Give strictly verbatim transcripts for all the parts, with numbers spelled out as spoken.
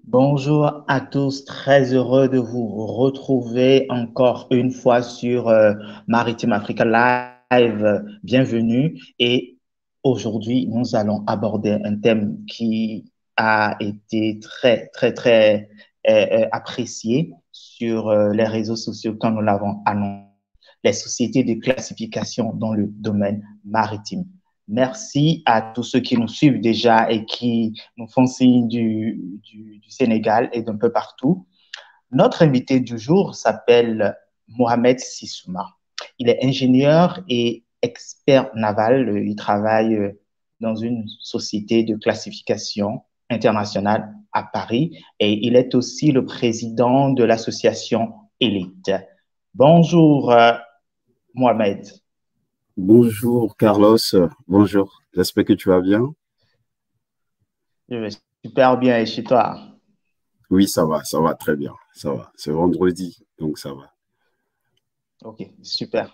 Bonjour à tous, très heureux de vous retrouver encore une fois sur euh, Maritime Africa Live. Bienvenue. Et aujourd'hui, nous allons aborder un thème qui a été très, très, très euh, euh, apprécié sur euh, les réseaux sociaux quand nous l'avons annoncé, les sociétés de classification dans le domaine maritime. Merci à tous ceux qui nous suivent déjà et qui nous font signe du, du, du Sénégal et d'un peu partout. Notre invité du jour s'appelle Mohamed Sissouma. Il est ingénieur et expert naval. Il travaille dans une société de classification internationale à Paris et il est aussi le président de l'association Elite. Bonjour, euh, Mohamed. Bonjour Carlos, bonjour, j'espère que tu vas bien. Je vais super bien et chez toi. Oui, ça va, ça va très bien, ça va. C'est vendredi, donc ça va. Ok, super.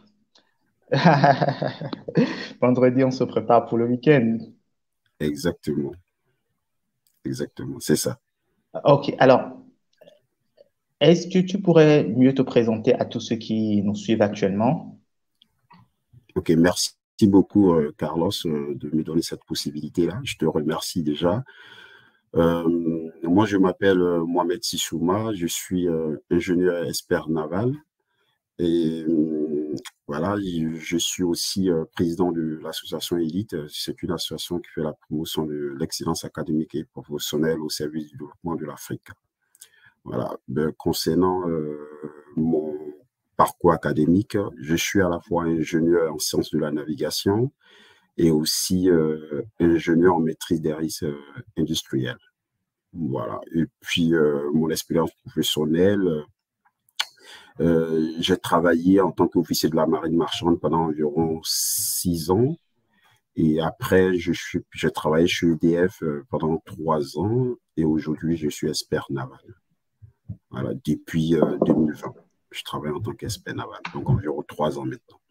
Vendredi, on se prépare pour le week-end. Exactement, exactement, c'est ça. Ok, alors, est-ce que tu pourrais mieux te présenter à tous ceux qui nous suivent actuellement? Ok, merci beaucoup euh, Carlos euh, de me donner cette possibilité-là. Je te remercie déjà. Euh, moi, je m'appelle euh, Mohamed Sissouma, je suis euh, ingénieur expert naval et euh, voilà, je je suis aussi euh, président de l'association Elite. C'est une association qui fait la promotion de l'excellence académique et professionnelle au service du développement de l'Afrique. Voilà. Ben, concernant euh, mon parcours académique, je suis à la fois ingénieur en sciences de la navigation et aussi euh, ingénieur en maîtrise des risques euh, industriels. Voilà. Et puis, euh, mon expérience professionnelle, euh, j'ai travaillé en tant qu'officier de la marine marchande pendant environ six ans. Et après, je suis, j'ai travaillé chez E D F euh, pendant trois ans et aujourd'hui, je suis expert naval. Voilà, depuis euh, deux mille vingt. Je travaille en tant qu'expert naval, donc environ trois ans maintenant.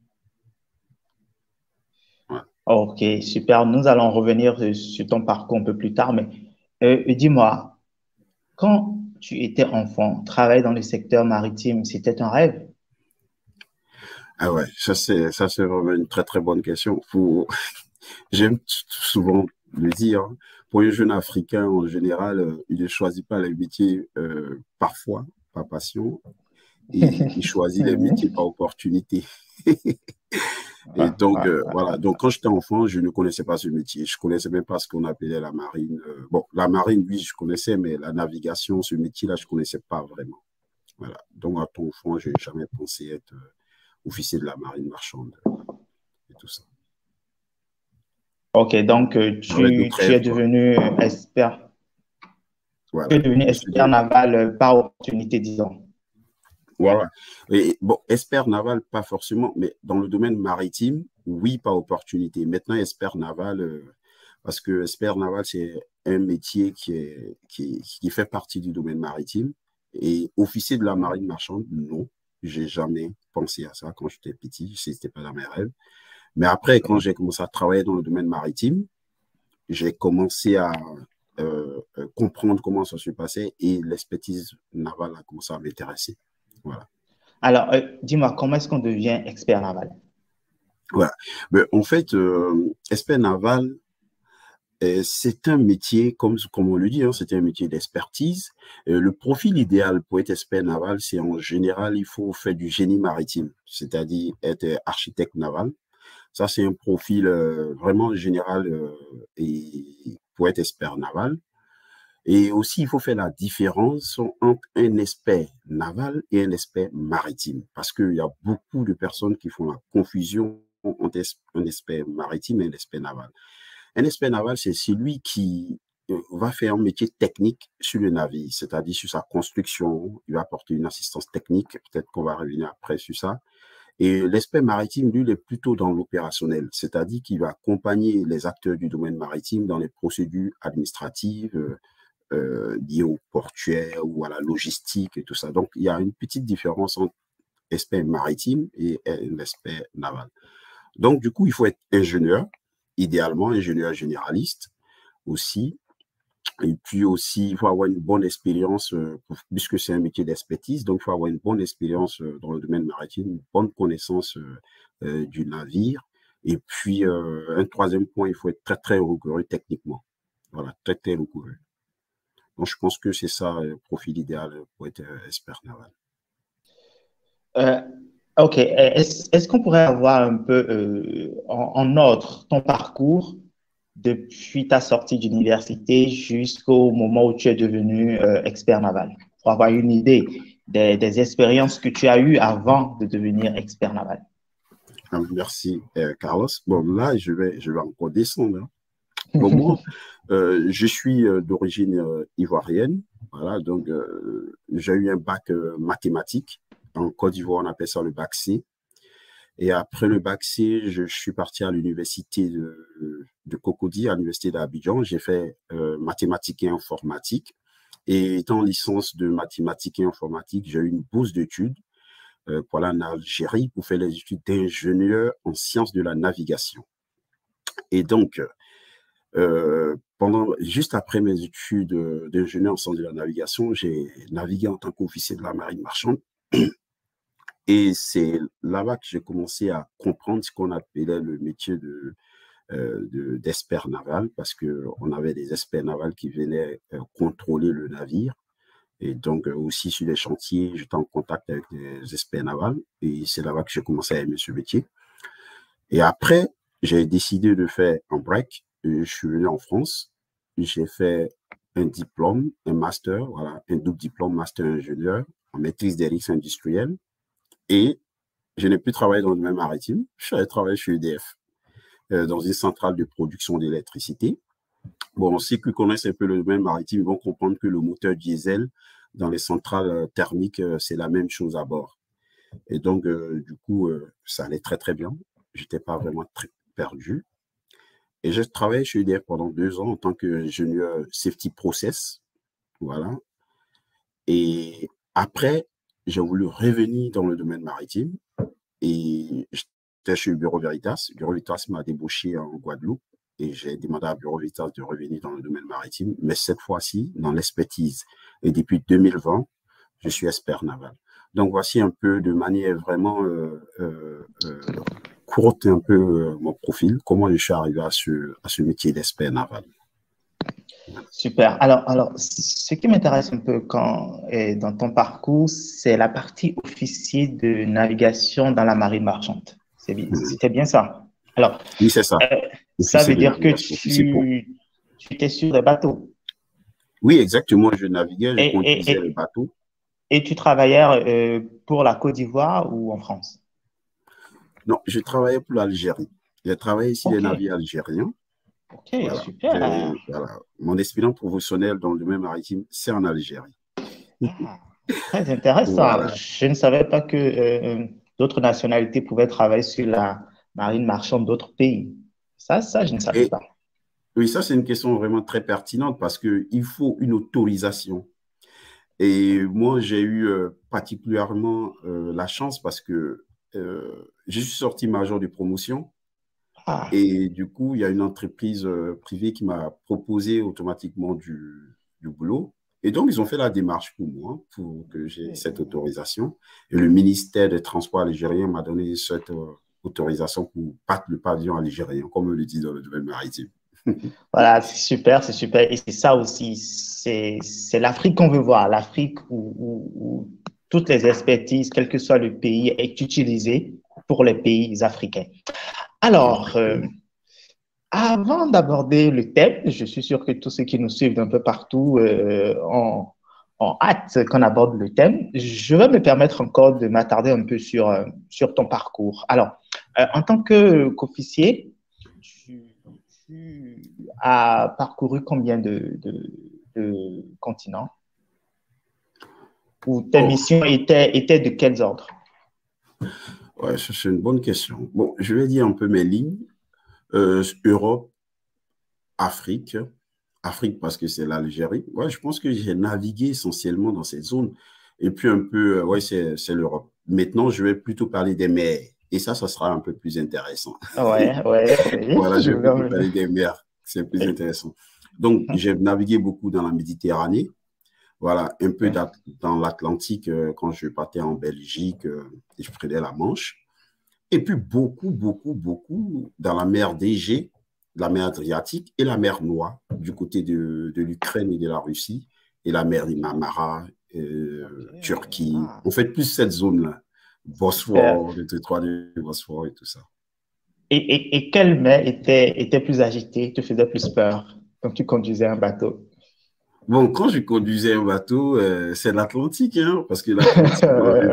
Voilà. Ok, super. Nous allons revenir euh, sur ton parcours un peu plus tard, mais euh, dis-moi, quand tu étais enfant, travailler dans le secteur maritime, c'était un rêve? Ah ouais, ça c'est ça c'est vraiment une très très bonne question. Faut, j'aime souvent le dire, hein. Pour un jeune Africain en général, euh, il ne choisit pas les métiers euh, parfois par passion et il choisit les métiers Mhm. par opportunité. Et Ouais, donc, ouais, euh, ouais. voilà. Donc, quand j'étais enfant, je ne connaissais pas ce métier. Je connaissais même pas ce qu'on appelait la marine. Euh, bon, la marine, oui, je connaissais, mais la navigation, ce métier-là, je connaissais pas vraiment. Voilà. Donc, à ton enfant, je n'ai jamais pensé être euh, officier de la marine marchande et tout ça. Ok, donc euh, J'avais tu, d'autres tu es rêves, quoi. devenu expert, tu Voilà. es devenu Je suis expert dit, naval euh, par opportunité, disons. voilà. Et bon, expert naval, pas forcément, mais dans le domaine maritime, oui, par opportunité. Maintenant, expert naval, euh, parce que expert naval, c'est un métier qui, est, qui, qui fait partie du domaine maritime. Et officier de la marine marchande, non, j'ai jamais pensé à ça quand j'étais petit, c'était pas dans mes rêves. Mais après, quand j'ai commencé à travailler dans le domaine maritime, j'ai commencé à euh, euh, comprendre comment ça se passait et l'expertise navale a commencé à m'intéresser. Voilà. Alors, euh, dis-moi, comment est-ce qu'on devient expert naval? Voilà. Mais en fait, euh, expert naval, euh, c'est un métier, comme, comme on le dit, hein, c'est un métier d'expertise. Euh, le profil idéal pour être expert naval, c'est en général, il faut faire du génie maritime, c'est-à-dire être architecte naval. Ça, c'est un profil euh, vraiment général euh, et pour être expert naval. Et aussi, il faut faire la différence entre un expert naval et un expert maritime, parce qu'il y a beaucoup de personnes qui font la confusion entre un expert maritime et un expert naval. Un expert naval, c'est celui qui euh, va faire un métier technique sur le navire, c'est-à-dire sur sa construction, il va apporter une assistance technique, peut-être qu'on va revenir après sur ça. Et l'expert maritime, lui, il est plutôt dans l'opérationnel, c'est-à-dire qu'il va accompagner les acteurs du domaine maritime dans les procédures administratives, euh, euh, liées au portuaire ou à la logistique et tout ça. Donc, il y a une petite différence entre expert maritime et l'expert naval. Donc, du coup, il faut être ingénieur, idéalement ingénieur généraliste aussi. Et puis aussi, il faut avoir une bonne expérience, euh, puisque c'est un métier d'expertise, donc il faut avoir une bonne expérience euh, dans le domaine maritime, une bonne connaissance euh, euh, du navire. Et puis, euh, un troisième point, il faut être très, très rigoureux techniquement. Voilà, très, très rigoureux. Donc, je pense que c'est ça le profil idéal pour être euh, expert naval. Euh, ok, est-ce, est-ce qu'on pourrait avoir un peu euh, en, en ordre ton parcours depuis ta sortie d'université jusqu'au moment où tu es devenu euh, expert naval, pour avoir une idée des, des expériences que tu as eues avant de devenir expert naval? Ah, merci, euh, Carlos. Bon, là, je vais, je vais encore descendre, hein. Bon, moi, euh, je suis euh, d'origine euh, ivoirienne. Voilà, donc euh, j'ai eu un bac euh, mathématique. En Côte d'Ivoire, on appelle ça le bac C. Et après le bac C, je, je suis parti à l'université de, de Cocody, à l'université d'Abidjan. J'ai fait euh, mathématiques et informatique. Et étant en licence de mathématiques et informatique, j'ai eu une bourse d'études euh, pour aller en Algérie pour faire les études d'ingénieur en sciences de la navigation. Et donc, euh, pendant, juste après mes études d'ingénieur en sciences de la navigation, j'ai navigué en tant qu'officier de la marine marchande. Et c'est là-bas que j'ai commencé à comprendre ce qu'on appelait le métier de, euh, de, d'expert naval, parce qu'on avait des experts navals qui venaient euh, contrôler le navire. Et donc, euh, aussi sur les chantiers, j'étais en contact avec des experts navals. Et c'est là-bas que j'ai commencé à aimer ce métier. Et après, j'ai décidé de faire un break. Je suis venu en France. J'ai fait un diplôme, un master, voilà, un double diplôme master ingénieur en maîtrise des risques industriels. Et je n'ai plus travaillé dans le domaine maritime. Je suis allé travailler chez E D F, euh, dans une centrale de production d'électricité. Bon, ceux qui connaissent un peu le domaine maritime vont comprendre que le moteur diesel dans les centrales thermiques, euh, c'est la même chose à bord. Et donc, euh, du coup, euh, ça allait très, très bien. J'étais pas vraiment très perdu. Et j'ai travaillé chez E D F pendant deux ans en tant qu'ingénieur safety process. Voilà. Et après, j'ai voulu revenir dans le domaine maritime. Et j'étais chez Bureau Veritas. Bureau Veritas m'a débauché en Guadeloupe et j'ai demandé à Bureau Veritas de revenir dans le domaine maritime, mais cette fois-ci dans l'expertise. Et depuis deux mille vingt, je suis expert naval. Donc voici un peu de manière vraiment euh, euh, euh, courte un peu euh, mon profil, comment je suis arrivé à ce, à ce métier d'expert naval. Super. Alors, alors, ce qui m'intéresse un peu quand, eh, dans ton parcours, c'est la partie officier de navigation dans la marine marchande. C'est bien, c'était bien ça. Alors, oui, c'est ça. Euh, ça veut dire que tu, tu étais sur des bateaux. Oui, exactement. Je naviguais, je et, conduisais et, le bateau. Et tu travaillais euh, pour la Côte d'Ivoire ou en France? Non, je travaillais pour l'Algérie. J'ai travaillé ici Ok. des navires algériens. Ok, Voilà. super. Voilà. Mon expérience professionnelle dans le domaine maritime, c'est en Algérie. Ah, très intéressant. Voilà. Je ne savais pas que euh, d'autres nationalités pouvaient travailler sur la marine marchande d'autres pays. Ça, ça, je ne savais Et pas. oui, ça, c'est une question vraiment très pertinente parce qu'il faut une autorisation. Et moi, j'ai eu euh, particulièrement euh, la chance parce que euh, je suis sorti major de promotion. Ah, Et du coup, il y a une entreprise euh, privée qui m'a proposé automatiquement du, du boulot. Et donc, ils ont fait la démarche pour moi, pour que j'ai cette autorisation. Et le ministère des Transports algérien m'a donné cette euh, autorisation pour battre le pavillon algérien, comme on le dit dans le domaine maritime. voilà, c'est super, c'est super. Et c'est ça aussi, c'est c'est l'Afrique qu'on veut voir, l'Afrique où, où, où toutes les expertises, quel que soit le pays, est utilisée pour les pays africains. Alors, euh, avant d'aborder le thème, je suis sûr que tous ceux qui nous suivent d'un peu partout euh, ont, ont hâte qu'on aborde le thème. Je vais me permettre encore de m'attarder un peu sur, euh, sur ton parcours. Alors, euh, en tant que qu'officier, tu, tu as parcouru combien de, de, de continents? Ou tes Oh, missions étaient, étaient de quels ordres? ouais, ça, c'est une bonne question. Bon, je vais dire un peu mes lignes. Euh, Europe, Afrique. Afrique parce que c'est l'Algérie. Ouais, je pense que j'ai navigué essentiellement dans cette zone. Et puis un peu, euh, ouais, c'est, c'est l'Europe. Maintenant, je vais plutôt parler des mers. Et ça, ça sera un peu plus intéressant. Ouais, ouais, oui. Voilà, je Je vais plutôt veux- parler des mers. C'est plus intéressant. Donc, j'ai navigué beaucoup dans la Méditerranée, voilà, un peu Ok. dans l'Atlantique euh, quand je partais en Belgique euh, et je prenais la Manche. Et puis beaucoup, beaucoup, beaucoup dans la mer d'Égée, la mer Adriatique et la mer Noire, du côté de, de l'Ukraine et de la Russie, et la mer des Marmara, Ok. euh, Turquie. Ah, En fait, plus cette zone-là, super. Bosphore, le détroit du Bosphore et tout ça. Et, et, et quelle mer était, était plus agitée, te faisait plus peur quand tu conduisais un bateau? Bon, quand je conduisais un bateau, euh, c'est l'Atlantique, hein, parce que l'Atlantique, on a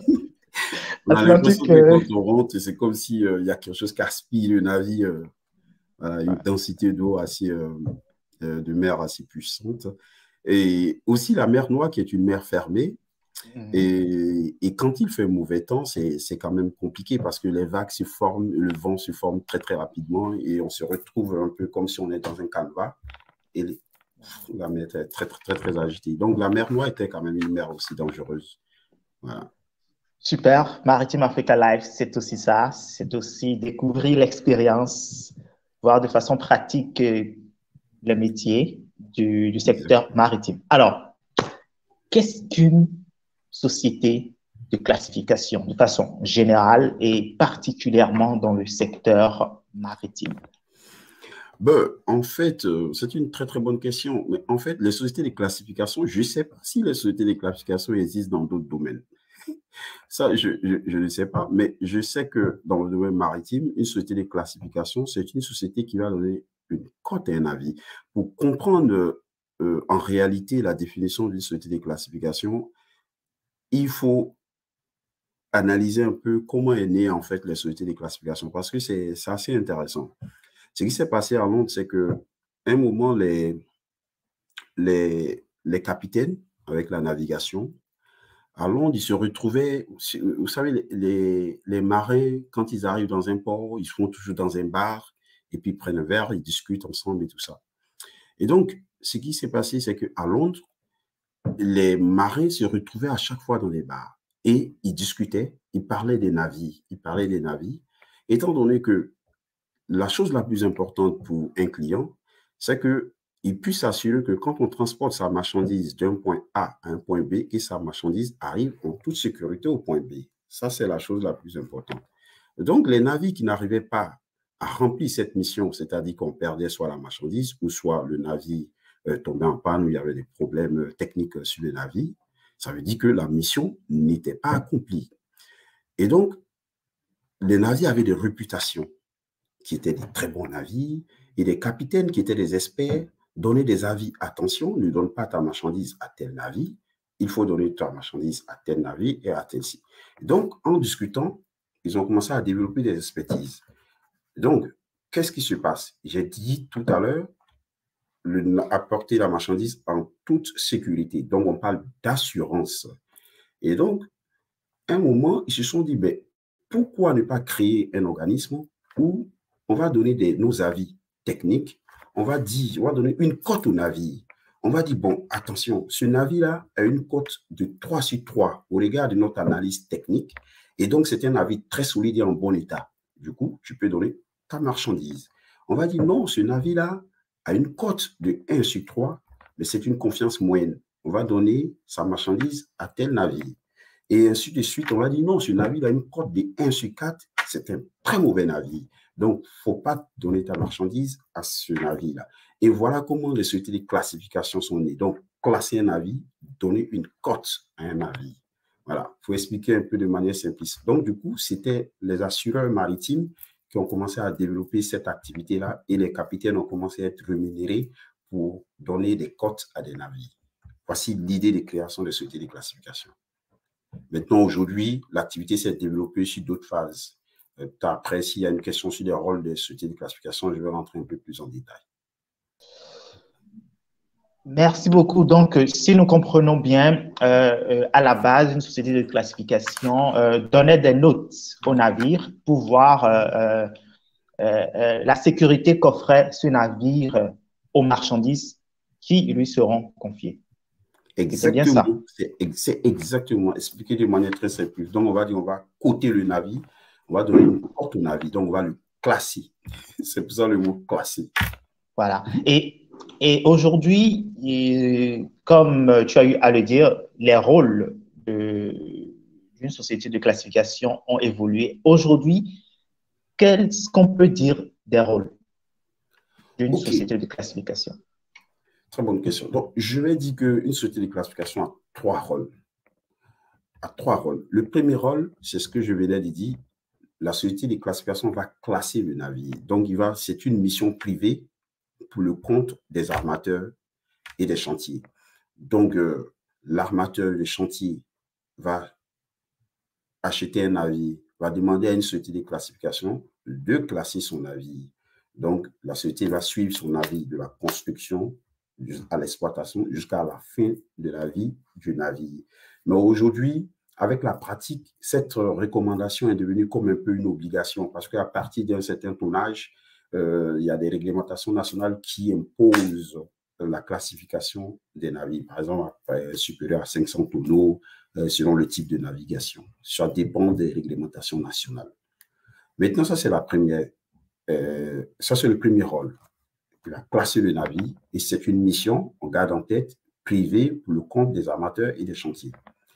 on a l'impression Atlantique. que euh, quand on rentre, c'est comme s'il euh, y a quelque chose qui aspire le navire, euh, voilà, une densité d'eau assez, euh, euh, de mer assez puissante. Et aussi la mer Noire, qui est une mer fermée. mhm. Et, et quand il fait mauvais temps, c'est c'est quand même compliqué parce que les vagues se forment, le vent se forme très, très rapidement et on se retrouve un peu comme si on est dans un canevas. Et les- la mer était très, très, très, très agitée. Donc, la mer Noire était quand même une mer aussi dangereuse. Voilà. Super. Maritime Africa Live, c'est aussi ça. C'est aussi découvrir l'expérience, voir de façon pratique euh, le métier du, du secteur Exactement. maritime. Alors, qu'est-ce qu'une société de classification de façon générale et particulièrement dans le secteur maritime? Ben, en fait, euh, c'est une très, très bonne question. Mais en fait, les sociétés de classification, je ne sais pas si les sociétés de classification existent dans d'autres domaines. Ça, je, je, je ne sais pas, mais je sais que dans le domaine maritime, une société de classification, c'est une société qui va donner une cote à un avis. Pour comprendre euh, en réalité la définition d'une société de classification, il faut analyser un peu comment est née en fait les sociétés de classification parce que c'est assez intéressant. Ce qui s'est passé à Londres, c'est que un moment, les, les, les capitaines avec la navigation, à Londres, ils se retrouvaient, vous savez, les, les, les marins, quand ils arrivent dans un port, ils se font toujours dans un bar, et puis ils prennent un verre, ils discutent ensemble et tout ça. Et donc, ce qui s'est passé, c'est qu'à Londres, les marins se retrouvaient à chaque fois dans des bars, et ils discutaient, ils parlaient des navires, ils parlaient des navires, étant donné que la chose la plus importante pour un client, c'est qu'il puisse s'assurer que quand on transporte sa marchandise d'un point A à un point B, que sa marchandise arrive en toute sécurité au point B. Ça, c'est la chose la plus importante. Donc, les navires qui n'arrivaient pas à remplir cette mission, c'est-à-dire qu'on perdait soit la marchandise ou soit le navire euh, tombait en panne ou il y avait des problèmes techniques sur le navire, ça veut dire que la mission n'était pas accomplie. Et donc, les navires avaient des réputations qui étaient des très bons navires, et des capitaines qui étaient des experts donnaient des avis. Attention, ne donne pas ta marchandise à tel navire, il faut donner ta marchandise à tel navire et à tel ci. Donc, en discutant, ils ont commencé à développer des expertises. Donc, qu'est-ce qui se passe? J'ai dit tout à l'heure, apporter la marchandise en toute sécurité. Donc, on parle d'assurance. Et donc, à un moment, ils se sont dit, ben, pourquoi ne pas créer un organisme où on va donner des, nos avis techniques, on va dire, on va donner une cote au navire. On va dire, bon, attention, ce navire-là a une cote de trois sur trois au regard de notre analyse technique. Et donc, c'est un navire très solide et en bon état. Du coup, tu peux donner ta marchandise. On va dire, non, ce navire-là a une cote de un sur trois, mais c'est une confiance moyenne. On va donner sa marchandise à tel navire. Et ainsi de suite, on va dire non, ce navire a une cote de un sur quatre, c'est un très mauvais navire. Donc, il ne faut pas donner ta marchandise à ce navire-là. Et voilà comment les sociétés de classification sont nées. Donc, classer un navire, donner une cote à un navire. Voilà, il faut expliquer un peu de manière simpliste. Donc, du coup, c'était les assureurs maritimes qui ont commencé à développer cette activité-là et les capitaines ont commencé à être rémunérés pour donner des cotes à des navires. Voici l'idée de création de sociétés de classification. Maintenant, aujourd'hui, l'activité s'est développée sur d'autres phases. Après, s'il y a une question sur les rôles des sociétés de classification, je vais rentrer un peu plus en détail. Merci beaucoup. Donc, euh, si nous comprenons bien, euh, euh, à la base, une société de classification euh, donnait des notes au navire pour voir euh, euh, euh, la sécurité qu'offrait ce navire euh, aux marchandises qui lui seront confiées. C'était bien ça. Exactement, c'est exactement expliqué de manière très simple. Donc, on va dire, on va coter le navire, on va donner une cote au navire, donc on va le classer. C'est pour ça le mot classer. Voilà. Et Et aujourd'hui, il- comme tu as eu à le dire, les rôles de- d'une société de classification ont évolué. Aujourd'hui, qu'est-ce qu'on peut dire des rôles d'une Ok, société de classification? très bonne question. Donc, je vais dire qu'une société de classification a trois rôles. A trois rôles. Le premier rôle, c'est ce que je venais de dire, la société de classification va classer le navire. Donc, il va, c'est une mission privée pour le compte des armateurs et des chantiers. Donc, euh, l'armateur, le chantier va acheter un navire, va demander à une société de classification de classer son navire. Donc, la société va suivre son navire de la construction à l'exploitation jusqu'à la fin de la vie du navire. Mais aujourd'hui, avec la pratique, cette recommandation est devenue comme un peu une obligation parce qu'à partir d'un certain tonnage, euh, il y a des réglementations nationales qui imposent la classification des navires. Par exemple, supérieur à cinq cents tonneaux, euh, selon le type de navigation. Ça dépend des réglementations nationales. Maintenant, ça, c'est la première, euh, ça, c'est le premier rôle. Il va classer le navire et c'est une mission, on garde en tête, privée pour le compte des armateurs et des chantiers.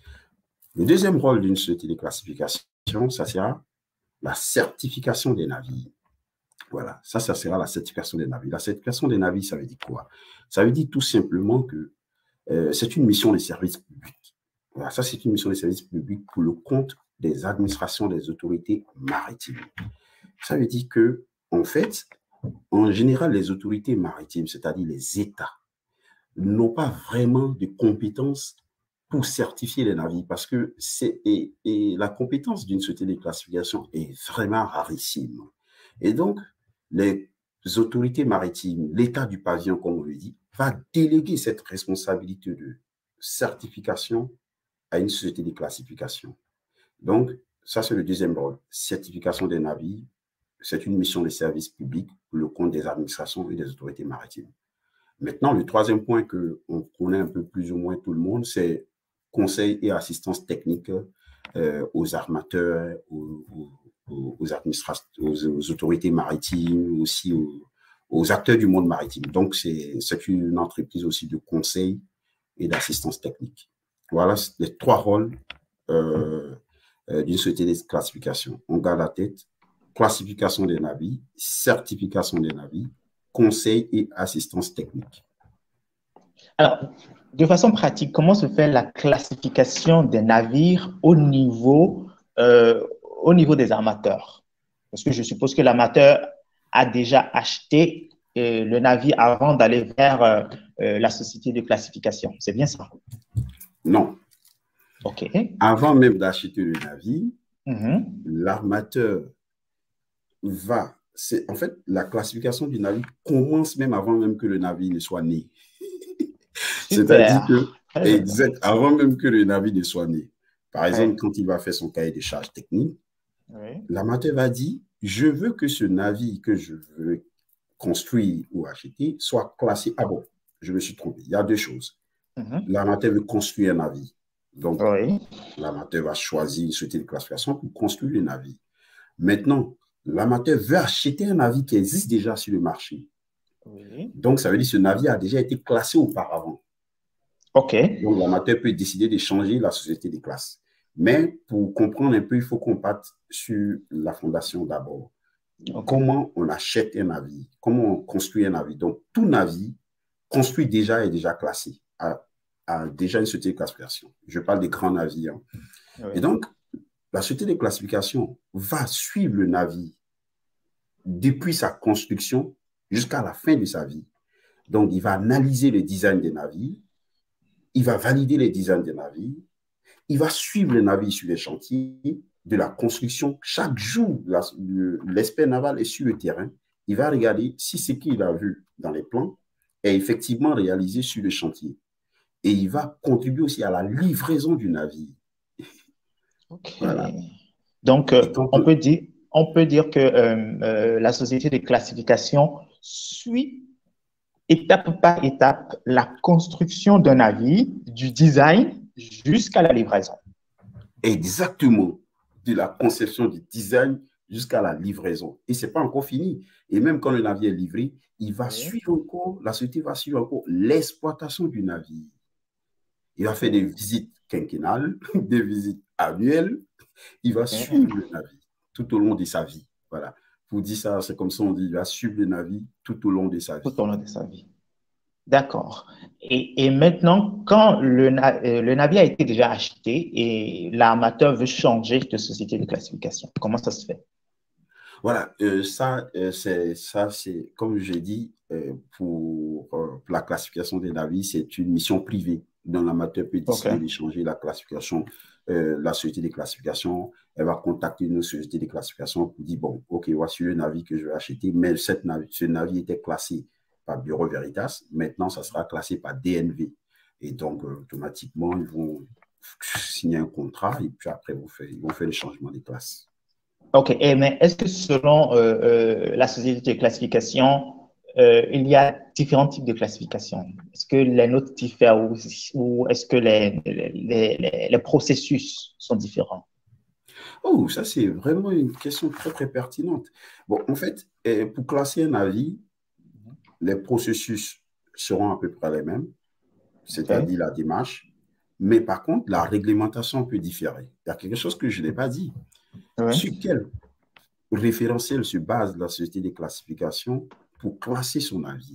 Le deuxième rôle d'une société de classification, ça sera la certification des navires. Voilà, ça, ça sera la certification des navires. La certification des navires, ça veut dire quoi? Ça veut dire tout simplement que euh, c'est une mission de service public. Voilà, ça, c'est une mission de service public pour le compte des administrations des autorités maritimes. Ça veut dire que, en fait, en général, les autorités maritimes, c'est-à-dire les États, n'ont pas vraiment de compétences pour certifier les navires parce que c'est et, et la compétence d'une société de classification est vraiment rarissime. Et donc, les autorités maritimes, l'État du pavillon, comme on le dit, va déléguer cette responsabilité de certification à une société de classification. Donc, ça, c'est le deuxième rôle. Certification des navires, c'est une mission de service public pour le compte des administrations et des autorités maritimes. Maintenant, le troisième point qu'on connaît un peu plus ou moins tout le monde, c'est conseil et assistance technique euh, aux armateurs, aux, aux, aux, administrations, aux, aux autorités maritimes, aussi aux, aux acteurs du monde maritime. Donc, c'est une entreprise aussi de conseil et d'assistance technique. Voilà les trois rôles euh, euh, d'une société de classification. On garde la tête, classification des navires, certification des navires, conseil et assistance technique. Alors, de façon pratique, comment se fait la classification des navires au niveau, euh, au niveau des armateurs? Parce que je suppose que l'amateur a déjà acheté euh, le navire avant d'aller vers euh, euh, la société de classification. C'est bien ça? Non. OK. Avant même d'acheter le navire, Mm-hmm. l'armateur va... En fait, la classification du navire commence même avant même que le navire ne soit né. C'est-à-dire que, exact, avant même que le navire ne soit né. Par exemple, oui. Quand il va faire son cahier de charges techniques, oui. L'amateur va dire, je veux que ce navire que je veux construire ou acheter soit classé. Ah bon, je me suis trompé. Il y a deux choses. Mm-hmm. L'amateur veut construire un navire. Donc, oui. L'amateur va choisir une société de classification pour construire le navire. Maintenant, l'amateur veut acheter un navire qui existe déjà sur le marché. Oui. Donc, ça veut dire que ce navire a déjà été classé auparavant. OK. Donc, l'amateur peut décider de changer la société de classe. Mais pour comprendre un peu, il faut qu'on parte sur la fondation d'abord. Okay. Comment on achète un navire? Comment on construit un navire? Donc, tout navire construit déjà est déjà classé, a, a déjà une société de classification. Je parle des grands navires. Oui. Et donc, la société de classification va suivre le navire depuis sa construction jusqu'à la fin de sa vie. Donc, il va analyser le design des navires, il va valider les designs des navires, il va suivre le navire sur les chantiers de la construction. Chaque jour, l'expert naval est sur le terrain. Il va regarder si ce qu'il a vu dans les plans est effectivement réalisé sur le chantier. Et il va contribuer aussi à la livraison du navire. OK. Voilà. Donc, euh, on, peut dire, on peut dire que euh, euh, la société de classification suit étape par étape la construction d'un navire, du design jusqu'à la livraison. Exactement. De la conception du design jusqu'à la livraison. Et ce n'est pas encore fini. Et même quand le navire est livré, il va Oui. suivre encore, la société va suivre encore l'exploitation du navire. Il va faire des visites quinquennales, des visites annuelles. Il va suivre le navire tout au long de sa vie. Voilà. Pour dire ça, c'est comme ça on dit, il va suivre le navire tout au long de sa vie. Tout au long de sa vie. D'accord. Et, et maintenant, quand le, na- euh, le navire a été déjà acheté et l'armateur veut changer de société de classification, comment ça se fait? Voilà, euh, ça, euh, c'est, ça, c'est, comme j'ai dit, euh, pour, euh, pour la classification des navires, c'est une mission privée dont l'amateur peut OK. décider de changer la classification, euh, la société de classification. Elle va contacter une société de classification pour dire, bon, OK, voici le navire que je vais acheter, mais cette navire, ce navire était classé par Bureau Veritas. Maintenant, ça sera classé par D N V. Et donc, euh, automatiquement, ils vont signer un contrat et puis après, ils vont faire, ils vont faire le changement des classes. OK. Et, mais est-ce que selon euh, euh, la société de classification, euh, il y a différents types de classification? Est-ce que les notes diffèrent ou, ou est-ce que les, les, les, les processus sont différents? Oh, ça, c'est vraiment une question très, très pertinente. Bon, en fait, eh, pour classer un avis, les processus seront à peu près les mêmes, OK. c'est-à-dire la démarche, mais par contre, la réglementation peut différer. Il y a quelque chose que je n'ai pas dit. Oui. Sur quel référentiel se base la société de classification pour classer son avis?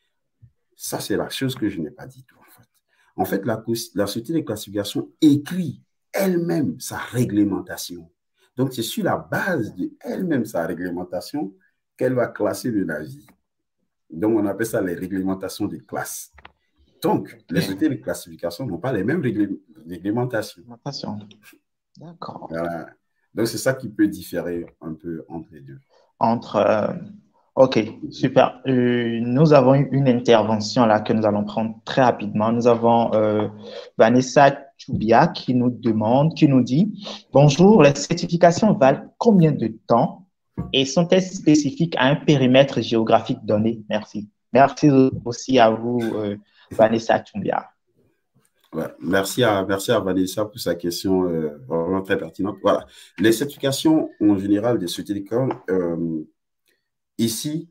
Ça, c'est la chose que je n'ai pas dit. En fait, en fait la, la société de classification écrit elle-même sa réglementation. Donc, c'est sur la base de elle-même sa réglementation qu'elle va classer le navire. Donc, on appelle ça les réglementations de classe. Donc, les sociétés de classification n'ont pas les mêmes régl réglementations. Réglementation. D'accord. Voilà. Donc, c'est ça qui peut différer un peu entre les deux. Entre, euh, OK, super. Euh, nous avons eu une intervention là que nous allons prendre très rapidement. Nous avons euh, Vanessa Choubia qui nous demande, qui nous dit, bonjour, les certifications valent combien de temps et sont-elles spécifiques à un périmètre géographique donné? Merci. Merci aussi à vous, euh, Vanessa Choubia. Ouais. Merci, à, merci à Vanessa pour sa question euh, vraiment très pertinente. Voilà. Les certifications en général des sociétés d'école, euh, ici,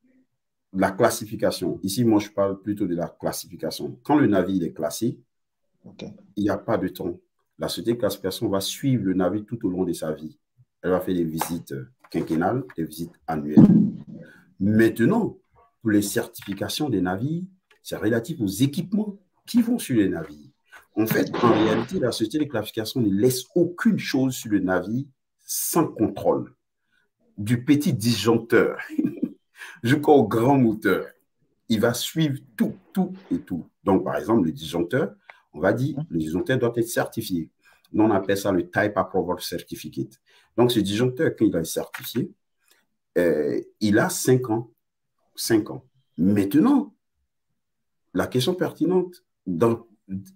la classification. Ici, moi, je parle plutôt de la classification. Quand le navire est classé, Okay. il n'y a pas de temps. La société de classification va suivre le navire tout au long de sa vie. Elle va faire des visites quinquennales, des visites annuelles. Maintenant, pour les certifications des navires, c'est relatif aux équipements qui vont sur les navires. En fait, en réalité, la société de classification ne laisse aucune chose sur le navire sans contrôle. Du petit disjoncteur jusqu'au grand moteur. Il va suivre tout, tout et tout. Donc, par exemple, le disjoncteur, on va dire, le disjoncteur doit être certifié. Nous, on appelle ça le Type Approval Certificate. Donc, ce disjoncteur, quand il est certifié, euh, il a cinq ans. cinq ans. Maintenant, la question pertinente, dans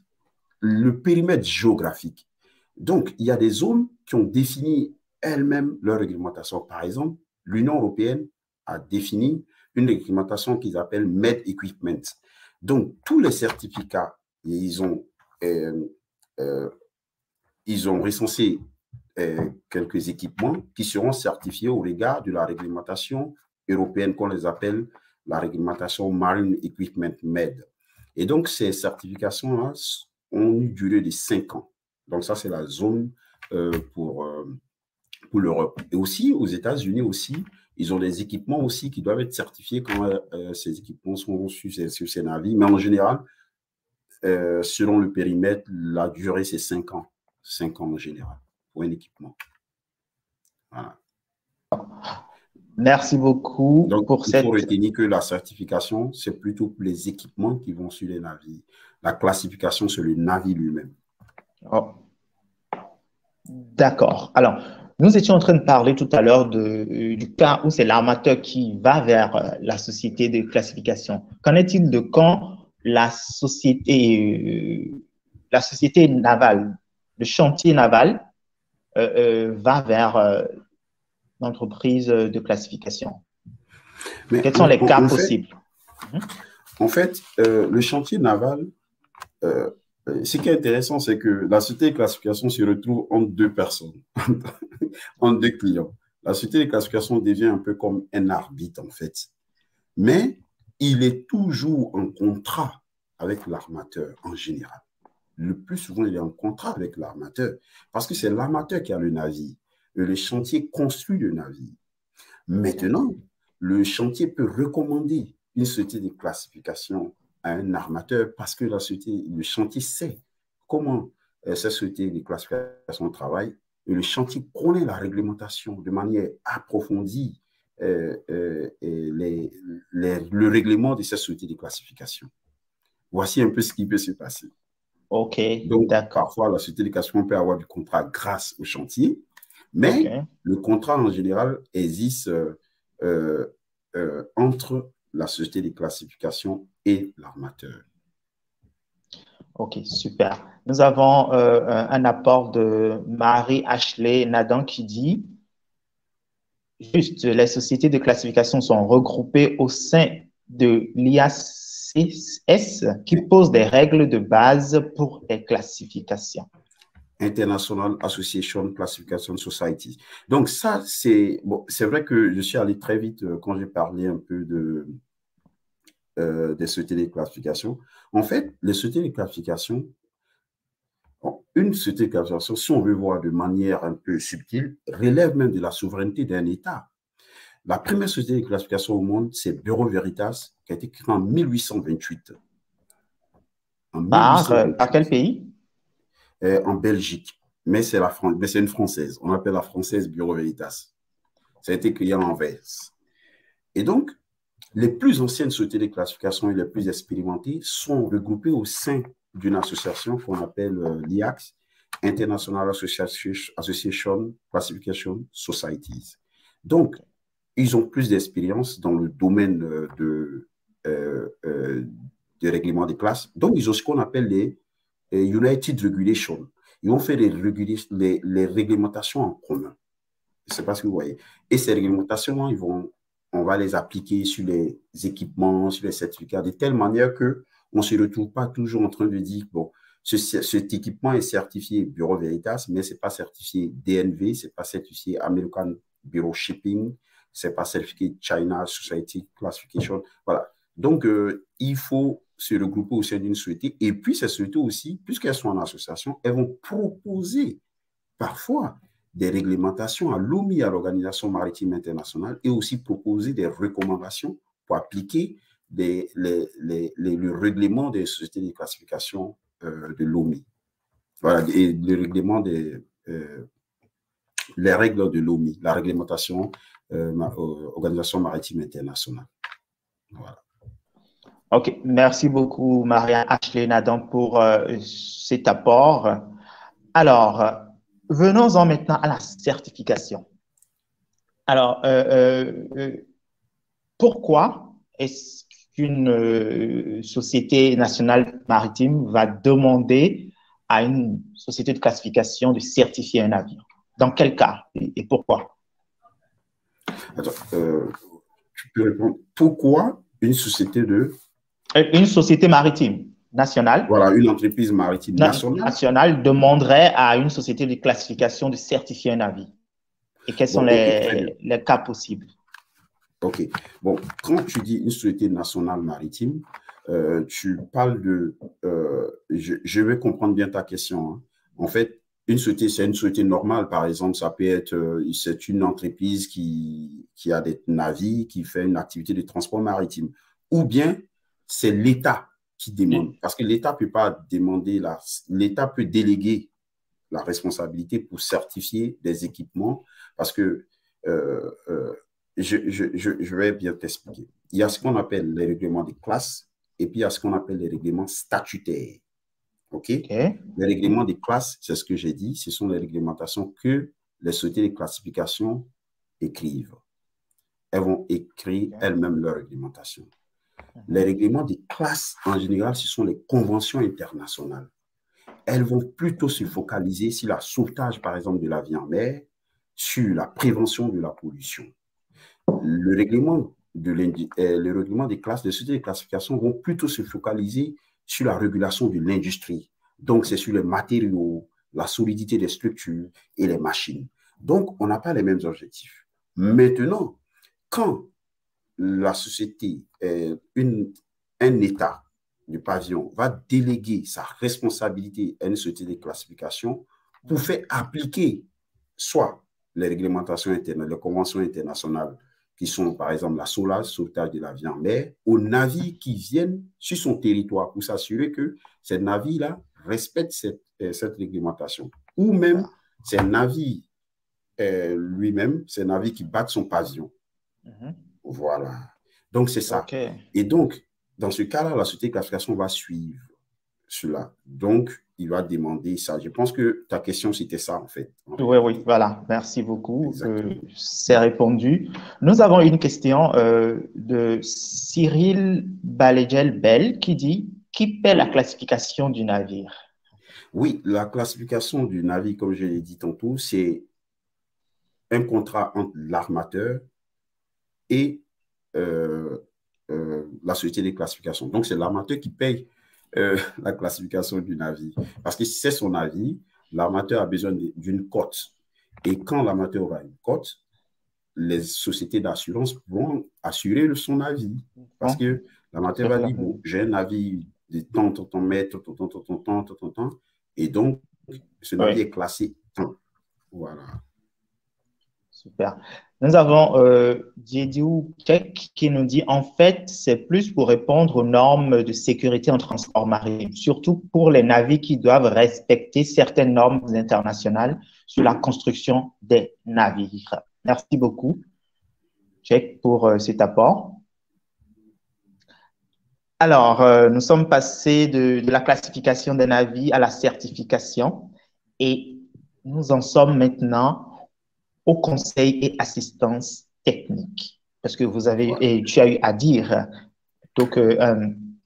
le périmètre géographique. Donc, il y a des zones qui ont défini elles-mêmes leur réglementation. Par exemple, l'Union européenne a défini une réglementation qu'ils appellent Med Equipment. Donc, tous les certificats, ils ont, euh, euh, ils ont recensé euh, quelques équipements qui seront certifiés au regard de la réglementation européenne qu'on les appelle la réglementation Marine Equipment Med. Et donc, ces certifications-là ont une durée de cinq ans. Donc, ça, c'est la zone euh, pour, euh, pour l'Europe. Et aussi, aux États-Unis aussi, ils ont des équipements aussi qui doivent être certifiés quand euh, ces équipements sont sur ces, sur ces navires. Mais en général, euh, selon le périmètre, la durée, c'est cinq ans. cinq ans en général pour un équipement. Voilà. Merci beaucoup Donc, pour il faut cette... retenir que la certification, c'est plutôt pour les équipements qui vont sur les navires. La classification, c'est le navire lui-même. Oh. D'accord. Alors, nous étions en train de parler tout à l'heure du cas où c'est l'armateur qui va vers la société de classification. Qu'en est-il de quand la société, euh, la société navale, le chantier naval euh, euh, va vers euh, l'entreprise de classification? Mais Quels sont en, les en, cas en fait, possibles? en fait euh, le chantier naval, euh, ce qui est intéressant, c'est que la société de classification se retrouve entre deux personnes, entre deux clients. La société de classification devient un peu comme un arbitre, en fait. Mais il est toujours en contrat avec l'armateur en général. Le plus souvent, il est en contrat avec l'armateur parce que c'est l'armateur qui a le navire. Et le chantier construit le navire. Maintenant, le chantier peut recommander une société de classification à un armateur parce que la société, le chantier sait comment euh, cette société de classification travaille et le chantier connaît la réglementation de manière approfondie, euh, euh, et les, les, le règlement de cette société de classification. Voici un peu ce qui peut se passer. OK, Donc, d'accord. parfois, la société de classification peut avoir du contrat grâce au chantier, mais OK. le contrat en général existe euh, euh, euh, entre la société de classification et l'armateur. OK, super. Nous avons euh, un, un apport de Marie-Ashley Nadan qui dit, juste, les sociétés de classification sont regroupées au sein de l'I A C S qui pose des règles de base pour les classifications. International Association Classification Society. Donc ça, c'est bon, c'est vrai que je suis allé très vite euh, quand j'ai parlé un peu de, euh, des sociétés de classification. En fait, les sociétés de classification, bon, une société de classification, si on veut voir de manière un peu subtile, relève même de la souveraineté d'un État. La première société de classification au monde, c'est Bureau Veritas, qui a été créée en mille huit cent vingt-huit. En Par, euh, par quel mille huit cent vingt-huit, pays? euh, en Belgique. Mais c'est la France, mais c'est une française. On appelle la française Bureau Veritas. Ça a été créé en Anvers. Et donc, les plus anciennes sociétés de classification et les plus expérimentées sont regroupées au sein d'une association qu'on appelle euh, l'I A C, International Association, Association Classification Societies. Donc, ils ont plus d'expérience dans le domaine euh, de, euh, euh, des règlements des classes. Donc, ils ont ce qu'on appelle les euh, United Regulation. Ils ont fait les, les, les réglementations en commun. Je ne sais pas si vous voyez. Et ces réglementations, ils vont, on va les appliquer sur les équipements, sur les certificats, de telle manière qu'on ne se retrouve pas toujours en train de dire, bon, ce, cet équipement est certifié Bureau Veritas, mais ce n'est pas certifié D N V, ce n'est pas certifié American Bureau Shipping, ce n'est pas certifié China Society Classification. Voilà. Donc, euh, il faut se regrouper au sein d'une société. Et puis, ces sociétés aussi, puisqu'elles sont en association, elles vont proposer parfois des réglementations à l'O M I, à l'Organisation maritime internationale, et aussi proposer des recommandations pour appliquer les, les, les, les, le règlement des sociétés de classification euh, de l'O M I. Voilà, et le règlement des euh, les règles de l'O M I, la réglementation euh, Organisation maritime internationale. Voilà. OK, merci beaucoup, Maria Ashley Nadan, pour euh, cet apport. Alors, euh, venons-en maintenant à la certification. Alors, euh, euh, euh, pourquoi est-ce qu'une euh, société nationale maritime va demander à une société de classification de certifier un navire? Dans quel cas et, et pourquoi? Attends, euh, tu peux répondre. Pourquoi une société de... Une société maritime nationale, voilà, une entreprise maritime nationale, nationale demanderait à une société de classification de certifier un navire. Et quels sont bon, okay, les, les cas possibles? Ok. Bon, quand tu dis une société nationale maritime, euh, tu parles de... Euh, je, je vais comprendre bien ta question. Hein. En fait, une société, c'est une société normale. Par exemple, ça peut être... Euh, c'est une entreprise qui, qui a des navires, qui fait une activité de transport maritime. Ou bien, c'est l'État qui demande. Parce que l'État ne peut pas demander... La, l'État peut déléguer la responsabilité pour certifier des équipements parce que... Euh, euh, Je, je, je, vais bien t'expliquer. Il y a ce qu'on appelle les règlements de classe et puis il y a ce qu'on appelle les règlements statutaires. OK? Okay. Les règlements de classe, c'est ce que j'ai dit, ce sont les réglementations que les sociétés de classification écrivent. Elles vont écrire okay. elles-mêmes leurs réglementations. Mm-hmm. Les règlements de classe, en général, ce sont les conventions internationales. Elles vont plutôt se focaliser sur la sauvetage, par exemple, de la vie en mer, sur la prévention de la pollution. Le règlement, de le règlement des classes, des sociétés de classification vont plutôt se focaliser sur la régulation de l'industrie. Donc, c'est sur les matériaux, la solidité des structures et les machines. Donc, on n'a pas les mêmes objectifs. Maintenant, quand la société, euh, une, un État du pavillon va déléguer sa responsabilité à une société de classification pour faire appliquer soit les réglementations internationales, les conventions internationales qui sont par exemple la SOLAS, sauvetage de la vie en mer, aux navires qui viennent sur son territoire pour s'assurer que ces navires-là respectent cette, euh, cette réglementation. Ou même ces navires euh, lui-même, ces navires qui battent son pavillon. Mm-hmm. Voilà. Donc, c'est ça. Okay. Et donc, dans ce cas-là, la société de classification va suivre cela. Donc, il va demander ça. Je pense que ta question, c'était ça, en fait. En oui, réalité. Oui, voilà. Merci beaucoup. Euh, c'est répondu. Nous avons une question euh, de Cyril Balegel-Bell qui dit « Qui paie la classification du navire ?» Oui, la classification du navire, comme je l'ai dit tantôt, c'est un contrat entre l'armateur et euh, euh, la société de classification. Donc, c'est l'armateur qui paye euh, la classification du navire. Parce que c'est son navire, l'armateur a besoin d'une cote. Et quand l'armateur aura une cote, les sociétés d'assurance vont assurer son navire. Parce que l'armateur va dire, bon, j'ai un navire de tant, tant, tant mètres, tant, tant, tant, tant, tant, tant, tant, tant, et donc, ce navire oui. est classé tant. Voilà. Super. Nous avons euh, Didiou Kek qui nous dit en fait, c'est plus pour répondre aux normes de sécurité en transport maritime, surtout pour les navires qui doivent respecter certaines normes internationales sur la construction des navires. Merci beaucoup, Kek, pour euh, cet apport. Alors, euh, nous sommes passés de, de la classification des navires à la certification et nous en sommes maintenant au conseil et assistance technique. Parce que vous avez, et tu as eu à dire, donc, euh,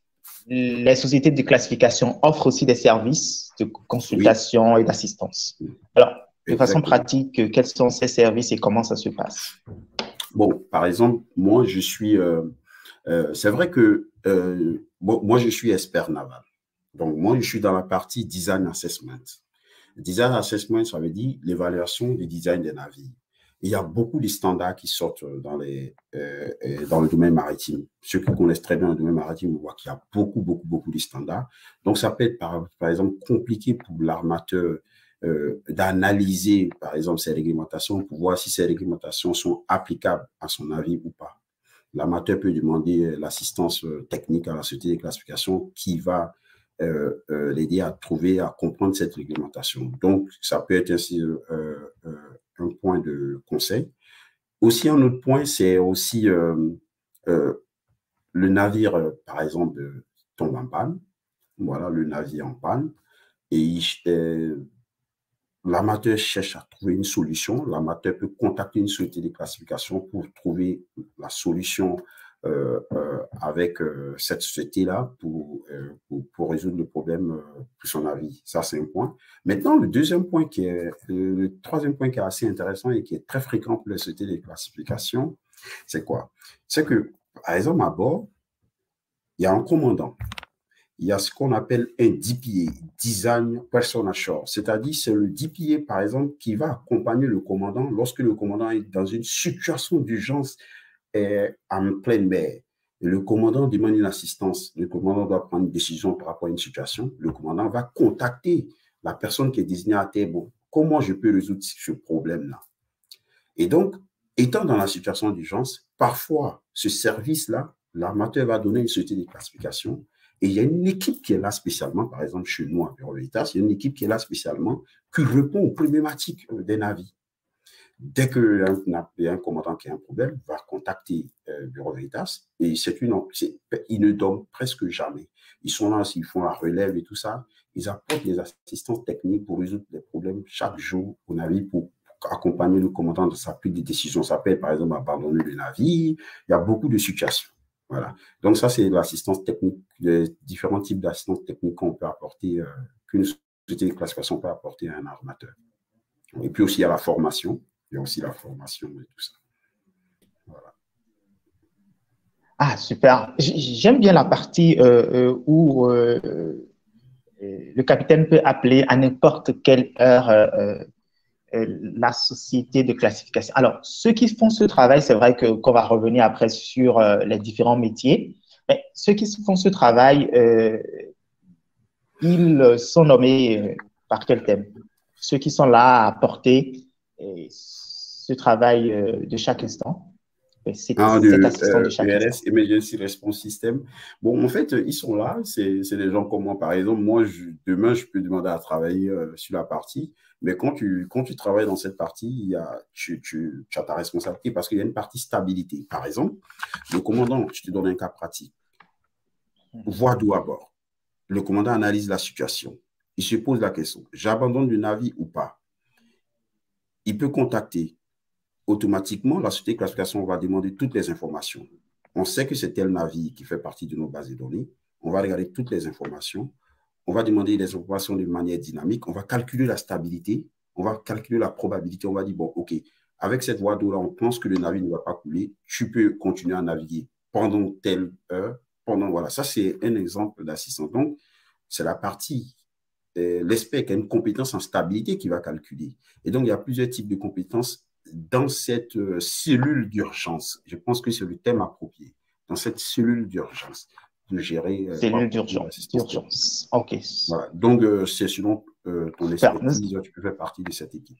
les sociétés de classification offrent aussi des services de consultation oui. et d'assistance. Alors, de Exactement. façon pratique, quels sont ces services et comment ça se passe? Bon, par exemple, moi, je suis, euh, euh, c'est vrai que euh, bon, moi, je suis expert naval. Donc, moi, je suis dans la partie design assessment. Design assessment, ça veut dire l'évaluation du design des navires. Il y a beaucoup de standards qui sortent dans, les, euh, dans le domaine maritime. Ceux qui connaissent très bien le domaine maritime voient qu'il y a beaucoup, beaucoup, beaucoup de standards. Donc, ça peut être, par, par exemple, compliqué pour l'armateur euh, d'analyser, par exemple, ces réglementations pour voir si ces réglementations sont applicables à son navire ou pas. L'armateur peut demander l'assistance technique à la société de classification qui va Euh, euh, l'aider à trouver, à comprendre cette réglementation. Donc, ça peut être ainsi euh, euh, un point de conseil. Aussi, un autre point, c'est aussi euh, euh, le navire, euh, par exemple, euh, tombe en panne. Voilà, le navire en panne. Et euh, l'amateur cherche à trouver une solution. L'amateur peut contacter une société de classification pour trouver la solution Euh, euh, avec euh, cette société-là pour, euh, pour, pour résoudre le problème euh, pour son avis. Ça, c'est un point. Maintenant, le deuxième point qui est, le, le troisième point qui est assez intéressant et qui est très fréquent pour les sociétés de classification, c'est quoi? C'est que, par exemple, à bord, il y a un commandant. Il y a ce qu'on appelle un D P A, Design Person Ashore. C'est-à-dire, c'est le D P A, par exemple, qui va accompagner le commandant lorsque le commandant est dans une situation d'urgence est en pleine mer. Et le commandant demande une assistance. Le commandant doit prendre une décision par rapport à une situation. Le commandant va contacter la personne qui est désignée à terre. Bon, comment je peux résoudre ce problème-là? Et donc, étant dans la situation d'urgence, parfois, ce service-là, l'armateur va donner une société de classification et il y a une équipe qui est là spécialement, par exemple, chez nous à Bureau Veritas, il y a une équipe qui est là spécialement qui répond aux problématiques des navires. Dès qu'il y a un commandant qui a un problème, va contacter euh, Bureau Veritas et c'est une, ils ne dorment presque jamais. Ils sont là, s'ils font la relève et tout ça, ils apportent des assistances techniques pour résoudre les problèmes chaque jour au navire pour, pour accompagner le commandant dans sa prise de décision. Ça peut être par exemple abandonner le navire. Il y a beaucoup de situations. Voilà. Donc ça, c'est l'assistance technique, les différents types d'assistance technique qu'on peut apporter, euh, qu'une société de classification peut apporter à un armateur. Et puis aussi, il y a la formation. Il y a aussi la formation et tout ça. Voilà. Ah, super. J'aime bien la partie euh, où euh, le capitaine peut appeler à n'importe quelle heure euh, euh, la société de classification. Alors, ceux qui font ce travail, c'est vrai que qu'on va revenir après sur euh, les différents métiers, mais ceux qui font ce travail, euh, ils sont nommés euh, par quel thème? Ceux qui sont là à porter euh, ce travail euh, de chaque instant, euh, cet, Ah, cet de assistant de euh, chaque E R S, instant. Emergency Response System. Bon, en fait, euh, ils sont là, c'est c'est des gens comme moi. Par exemple, moi, je- demain, je peux demander à travailler euh, sur la partie, mais quand tu, quand tu travailles dans cette partie, il y a, tu, tu, tu as ta responsabilité parce qu'il y a une partie stabilité. Par exemple, le commandant, je te donne un cas pratique, voit d'où à bord. Le commandant analyse la situation. Il se pose la question, j'abandonne le navire ou pas? Il peut contacter automatiquement, la société de classification va demander toutes les informations. On sait que c'est tel navire qui fait partie de nos bases de données. On va regarder toutes les informations. On va demander les informations de manière dynamique. On va calculer la stabilité. On va calculer la probabilité. On va dire, bon, OK, avec cette voie d'eau-là, on pense que le navire ne va pas couler. Tu peux continuer à naviguer pendant telle heure. Pendant, voilà, ça, c'est un exemple d'assistance. Donc, c'est la partie euh, l'expert qui a une compétence en stabilité qui va calculer. Et donc, il y a plusieurs types de compétences dans cette euh, cellule d'urgence. Je pense que c'est le thème approprié. Dans cette cellule d'urgence, de gérer euh, ou Cellule apporter d'urgence. l'assistance technique. D'urgence. OK. Voilà. Donc, euh, c'est selon euh, ton Super. Nous- expertise, tu peux faire partie de cette équipe.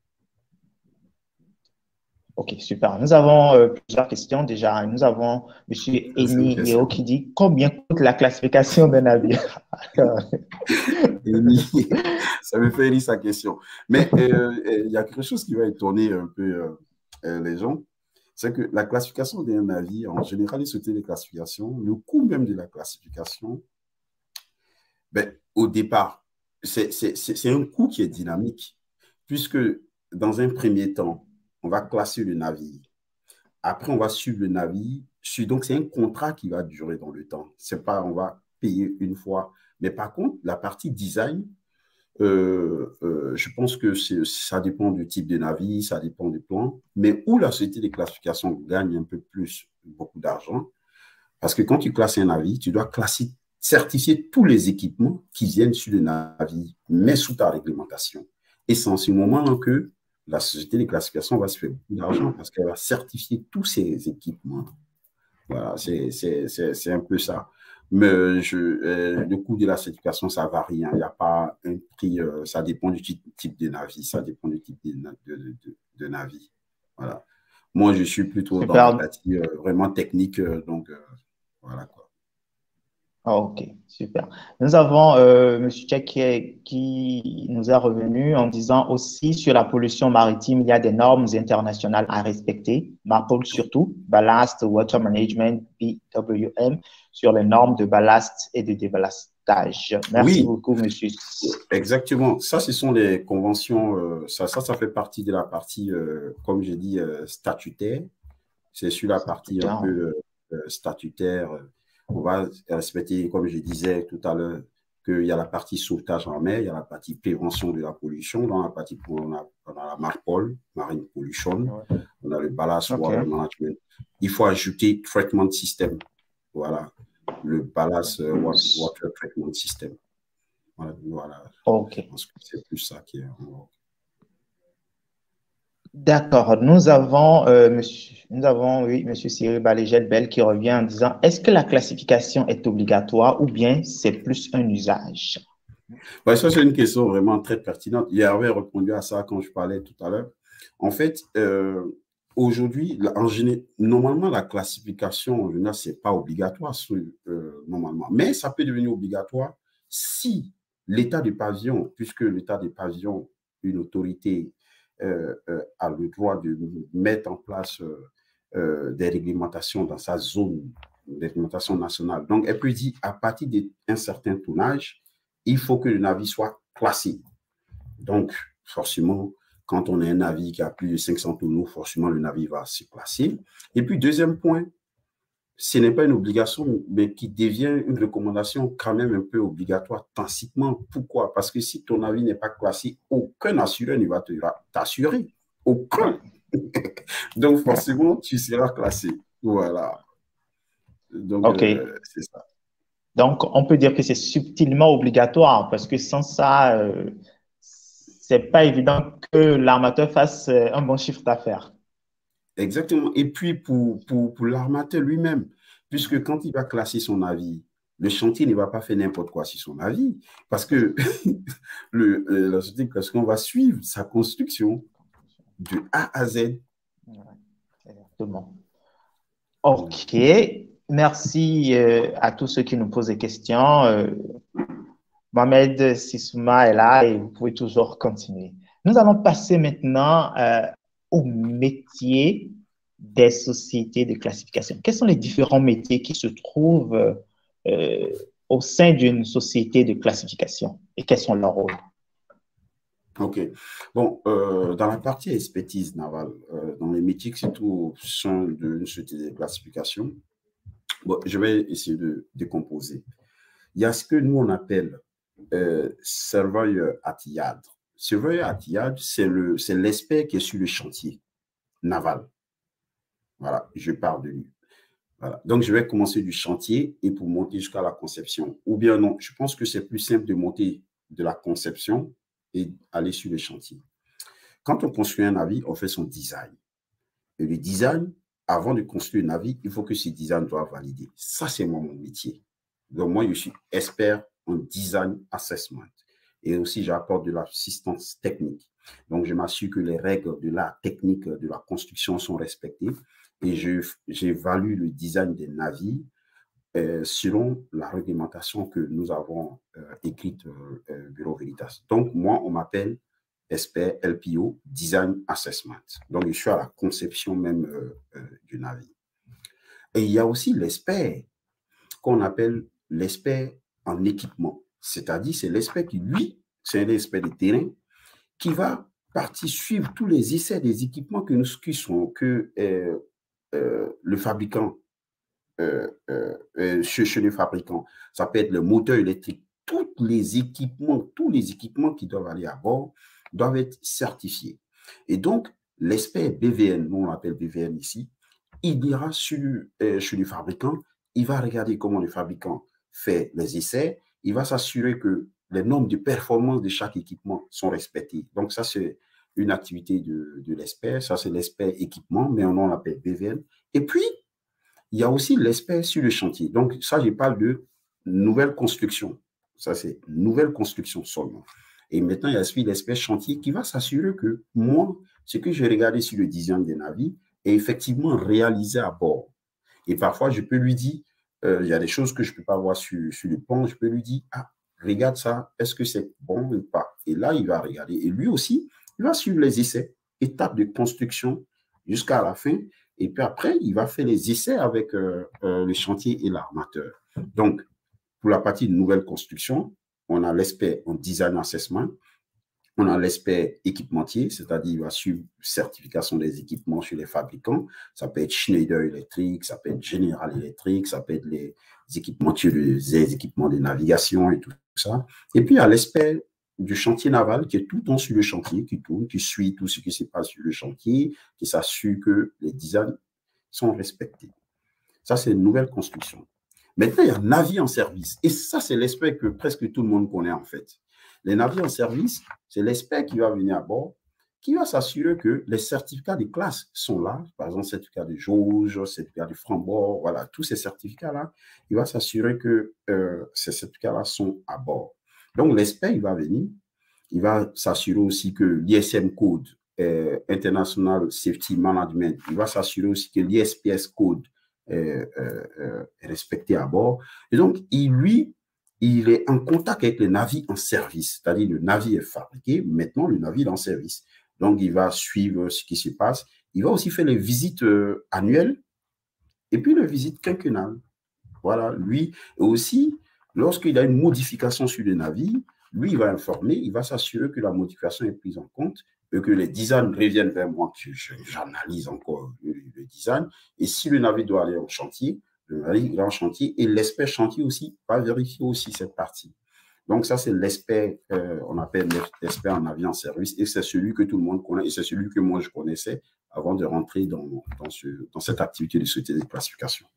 OK, super. Nous avons euh, plusieurs questions déjà. Nous avons M. C'est une Eni Yeo question. qui dit combien coûte la classification d'un navire? Ça me fait rire sa question. Mais euh, euh, il y a quelque chose qui va étonner un peu euh, euh, les gens. C'est que la classification d'un navire, en général, les sociétés de classification, le coût même de la classification, ben, au départ, c'est c'est- c'est- c'est un coût qui est dynamique, puisque dans un premier temps, on va classer le navire. Après, on va suivre le navire. Su- Donc, c'est un contrat qui va durer dans le temps. C'est pas, on va payer une fois. Mais par contre, la partie design, euh, euh, je pense que c'est- ça dépend du type de navire, ça dépend du plan. Mais où la société de classification gagne un peu plus, beaucoup d'argent, parce que quand tu classes un navire, tu dois classer, certifier tous les équipements qui viennent sur le navire, mais sous ta réglementation. Et c'est en ce moment-là que la société de classification va se faire beaucoup d'argent parce qu'elle va certifier tous ces équipements. Voilà, c'est c'est- c'est- c'est un peu ça. Mais je, euh, le coût de la certification, ça varie, hein. Il n'y a pas un prix, euh, ça dépend du type, type de navire, ça dépend du type de, de, de, de navire. Voilà. Moi, je suis plutôt dans la Super. partie euh, vraiment technique, euh, donc euh, voilà quoi. Ah, OK, super. Nous avons euh, M. Tchek qui, qui nous est revenu en disant aussi sur la pollution maritime, il y a des normes internationales à respecter, MAPOL surtout, Ballast Water Management, B W M, sur les normes de ballast et de déballastage. Merci Oui, beaucoup, monsieur. exactement. Ça, ce sont les conventions, euh, ça, ça, ça fait partie de la partie, euh, comme j'ai dit, euh, statutaire. C'est sur la partie un peu euh, euh, statutaire. On va respecter, comme je disais tout à l'heure, qu'il y a la partie sauvetage en mer, il y a la partie prévention de la pollution. Dans la partie, on a, on a la MARPOL, Marine Pollution, on a le Ballast OK. Water Management. Il faut ajouter Treatment System. Voilà, le Ballast euh, Water Treatment System. Voilà, voilà. Je OK. pense que c'est plus ça qui est en... D'accord. Nous avons, euh, monsieur, nous avons, oui, monsieur Cyril Balégel-Bell qui revient en disant, est-ce que la classification est obligatoire ou bien c'est plus un usage? Ouais, ça, c'est une question vraiment très pertinente. Il avait répondu à ça quand je parlais tout à l'heure. En fait, euh, aujourd'hui, en général, normalement, la classification, ce n'est pas obligatoire euh, normalement, mais ça peut devenir obligatoire si l'état de pavillon, puisque l'état de pavillon, une autorité euh, euh, a le droit de mettre en place euh, euh, des réglementations dans sa zone, des réglementations nationales. Donc, elle peut dire à partir d'un certain tonnage, il faut que le navire soit classé. Donc, forcément, quand on a un navire qui a plus de cinq cents tonneaux, forcément, le navire va se classer. Et puis, deuxième point, ce n'est pas une obligation, mais qui devient une recommandation quand même un peu obligatoire tacitement. Pourquoi? Parce que si ton navire n'est pas classé, aucun assureur ne va t'assurer. Aucun. Donc, forcément, tu seras classé. Voilà. Donc, OK. euh, c'est ça. Donc, on peut dire que c'est subtilement obligatoire parce que sans ça, euh, c'est pas évident que l'armateur fasse euh, un bon chiffre d'affaires. Exactement. Et puis pour, pour, pour l'armateur lui-même, puisque quand il va classer son avis, le chantier ne va pas faire n'importe quoi sur son avis, parce que le, euh, la société, parce qu'on va suivre sa construction de A à Z. Ouais, exactement. OK. Merci euh, à tous ceux qui nous posent des questions. Euh, Mohamed Sissouma est là et vous pouvez toujours continuer. Nous allons passer maintenant euh, au métier des sociétés de classification. Quels sont les différents métiers qui se trouvent euh, au sein d'une société de classification et quels sont leurs rôles? OK. Bon, euh, dans la partie expertise navale, euh, dans les métiers qui se trouvent au sein d'une société de classification, bon, je vais essayer de décomposer. Il y a ce que nous, on appelle euh, surveyor at yard. Surveyor at yard, c'est le, c'est l'expert qui est sur le chantier naval. Voilà, je parle de lui. Voilà. Donc, je vais commencer du chantier et pour monter jusqu'à la conception. Ou bien non, je pense que c'est plus simple de monter de la conception et aller sur le chantier. Quand on construit un navire, on fait son design. Et le design, avant de construire un navire, il faut que ce design soit validé. Ça, c'est moi, mon métier. Donc, moi, je suis expert en design assessment. Et aussi, j'apporte de l'assistance technique. Donc, je m'assure que les règles de la technique de la construction sont respectées et j'évalue le design des navires euh, selon la réglementation que nous avons euh, écrite euh, euh, Bureau Veritas. Donc, moi, on m'appelle expert L P O, Design Assessment. Donc, je suis à la conception même euh, euh, du navire. Et il y a aussi l'expert qu'on appelle l'expert en équipement. C'est-à-dire, c'est l'expert qui, lui, c'est un expert de terrain qui va partir suivre tous les essais des équipements que nous, qui sont, que euh, euh, le fabricant, euh, euh, euh, chez, chez le fabricant, ça peut être le moteur électrique, tous les équipements, tous les équipements qui doivent aller à bord doivent être certifiés. Et donc, l'expert B V N, nous on l'appelle B V N ici, il ira sur, euh, chez le fabricant, il va regarder comment le fabricant fait les essais, il va s'assurer que les normes de performance de chaque équipement sont respectées. Donc, ça, c'est une activité de, de l'expert. Ça, c'est l'expert équipement, mais on l'appelle B V N. Et puis, il y a aussi l'expert sur le chantier. Donc, ça, je parle de nouvelle construction. Ça, c'est nouvelle construction seulement. Et maintenant, il y a celui l'expert chantier qui va s'assurer que moi, ce que j'ai regardé sur le design des navires est effectivement réalisé à bord. Et parfois, je peux lui dire, euh, il y a des choses que je ne peux pas voir sur, sur le pont, je peux lui dire, ah, regarde ça, est-ce que c'est bon ou pas? Et là, il va regarder. Et lui aussi, il va suivre les essais, étapes de construction jusqu'à la fin. Et puis après, il va faire les essais avec euh, euh, le chantier et l'armateur. Donc, pour la partie de nouvelle construction, on a l'expert en design assessment, on a l'expert équipementier, c'est-à-dire il va suivre certification des équipements chez les fabricants. Ça peut être Schneider Electric, ça peut être General Electric, ça peut être les équipementiers, les équipements de navigation et tout ça. Et puis, il y a l'expert du chantier naval qui est tout le temps sur le chantier, qui tourne, qui suit tout ce qui se passe sur le chantier, qui s'assure que les designs sont respectés. Ça, c'est une nouvelle construction. Maintenant, il y a navire en service. Et ça, c'est l'expert que presque tout le monde connaît en fait. Les navires en service, c'est l'expert qui va venir à bord, qui va s'assurer que les certificats de classe sont là. Par exemple, certificat de jauge, certificat de franc-bord, voilà, tous ces certificats-là, il va s'assurer que euh, ces certificats-là sont à bord. Donc, l'expert, il va venir, il va s'assurer aussi que l'I S M Code, euh, International Safety Management, il va s'assurer aussi que l'I S P S Code euh, euh, est respecté à bord. Et donc, il, lui, il est en contact avec les navires en service, c'est-à-dire le navire est fabriqué, maintenant le navire est en service. Donc, il va suivre ce qui se passe. Il va aussi faire les visites euh, annuelles et puis les visites quinquennales. Voilà, lui aussi, lorsqu'il a une modification sur le navire, lui, il va informer, il va s'assurer que la modification est prise en compte et que les designs reviennent vers moi, que j'analyse encore le, le design. Et si le navire doit aller en chantier, le navire est en chantier et l'expert chantier aussi va vérifier aussi cette partie. Donc, ça, c'est l'expert, euh, on appelle l'expert en navire en service et c'est celui que tout le monde connaît et c'est celui que moi, je connaissais avant de rentrer dans, dans, ce, dans cette activité de société de classification.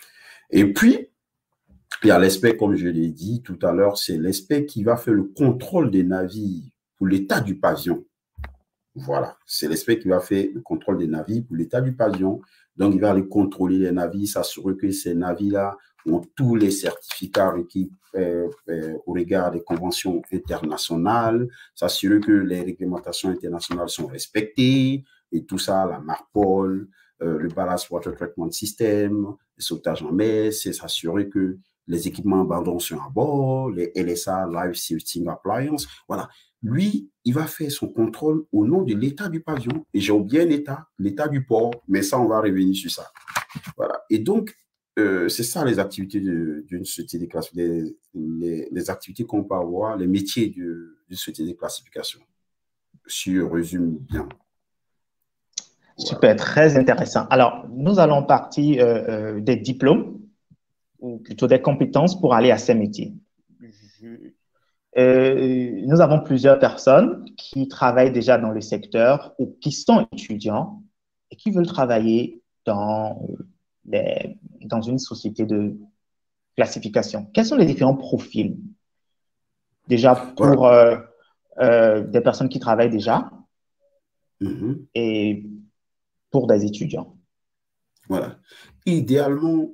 Et puis, il y a l'expert, comme je l'ai dit tout à l'heure, c'est l'expert qui va faire le contrôle des navires pour l'état du pavillon. Voilà, c'est l'aspect qui va faire le contrôle des navires pour l'état du pavillon. Donc, il va aller contrôler les navires, s'assurer que ces navires-là ont tous les certificats requis euh, euh, au regard des conventions internationales, s'assurer que les réglementations internationales sont respectées et tout ça, la MARPOL, euh, le Ballast Water Treatment System, le sauvetage en mer, c'est s'assurer que les équipements abandon sont à bord, les L S A, Life Saving Appliance, voilà. Lui, il va faire son contrôle au nom de l'état du pavillon. Et j'ai oublié un état, l'état du port, mais ça, on va revenir sur ça. Voilà. Et donc, euh, c'est ça les activités d'une société de classification, les, les activités qu'on peut avoir, les métiers d'une société de classification. Si je résume bien. Super, voilà. Très intéressant. Alors, nous allons partir euh, euh, des diplômes, ou plutôt des compétences pour aller à ces métiers. Je... Euh, nous avons plusieurs personnes qui travaillent déjà dans le secteur ou qui sont étudiants et qui veulent travailler dans, les, dans une société de classification. Quels sont les différents profils? Déjà pour voilà. euh, euh, des personnes qui travaillent déjà mm-hmm. et pour des étudiants. Voilà. Idéalement,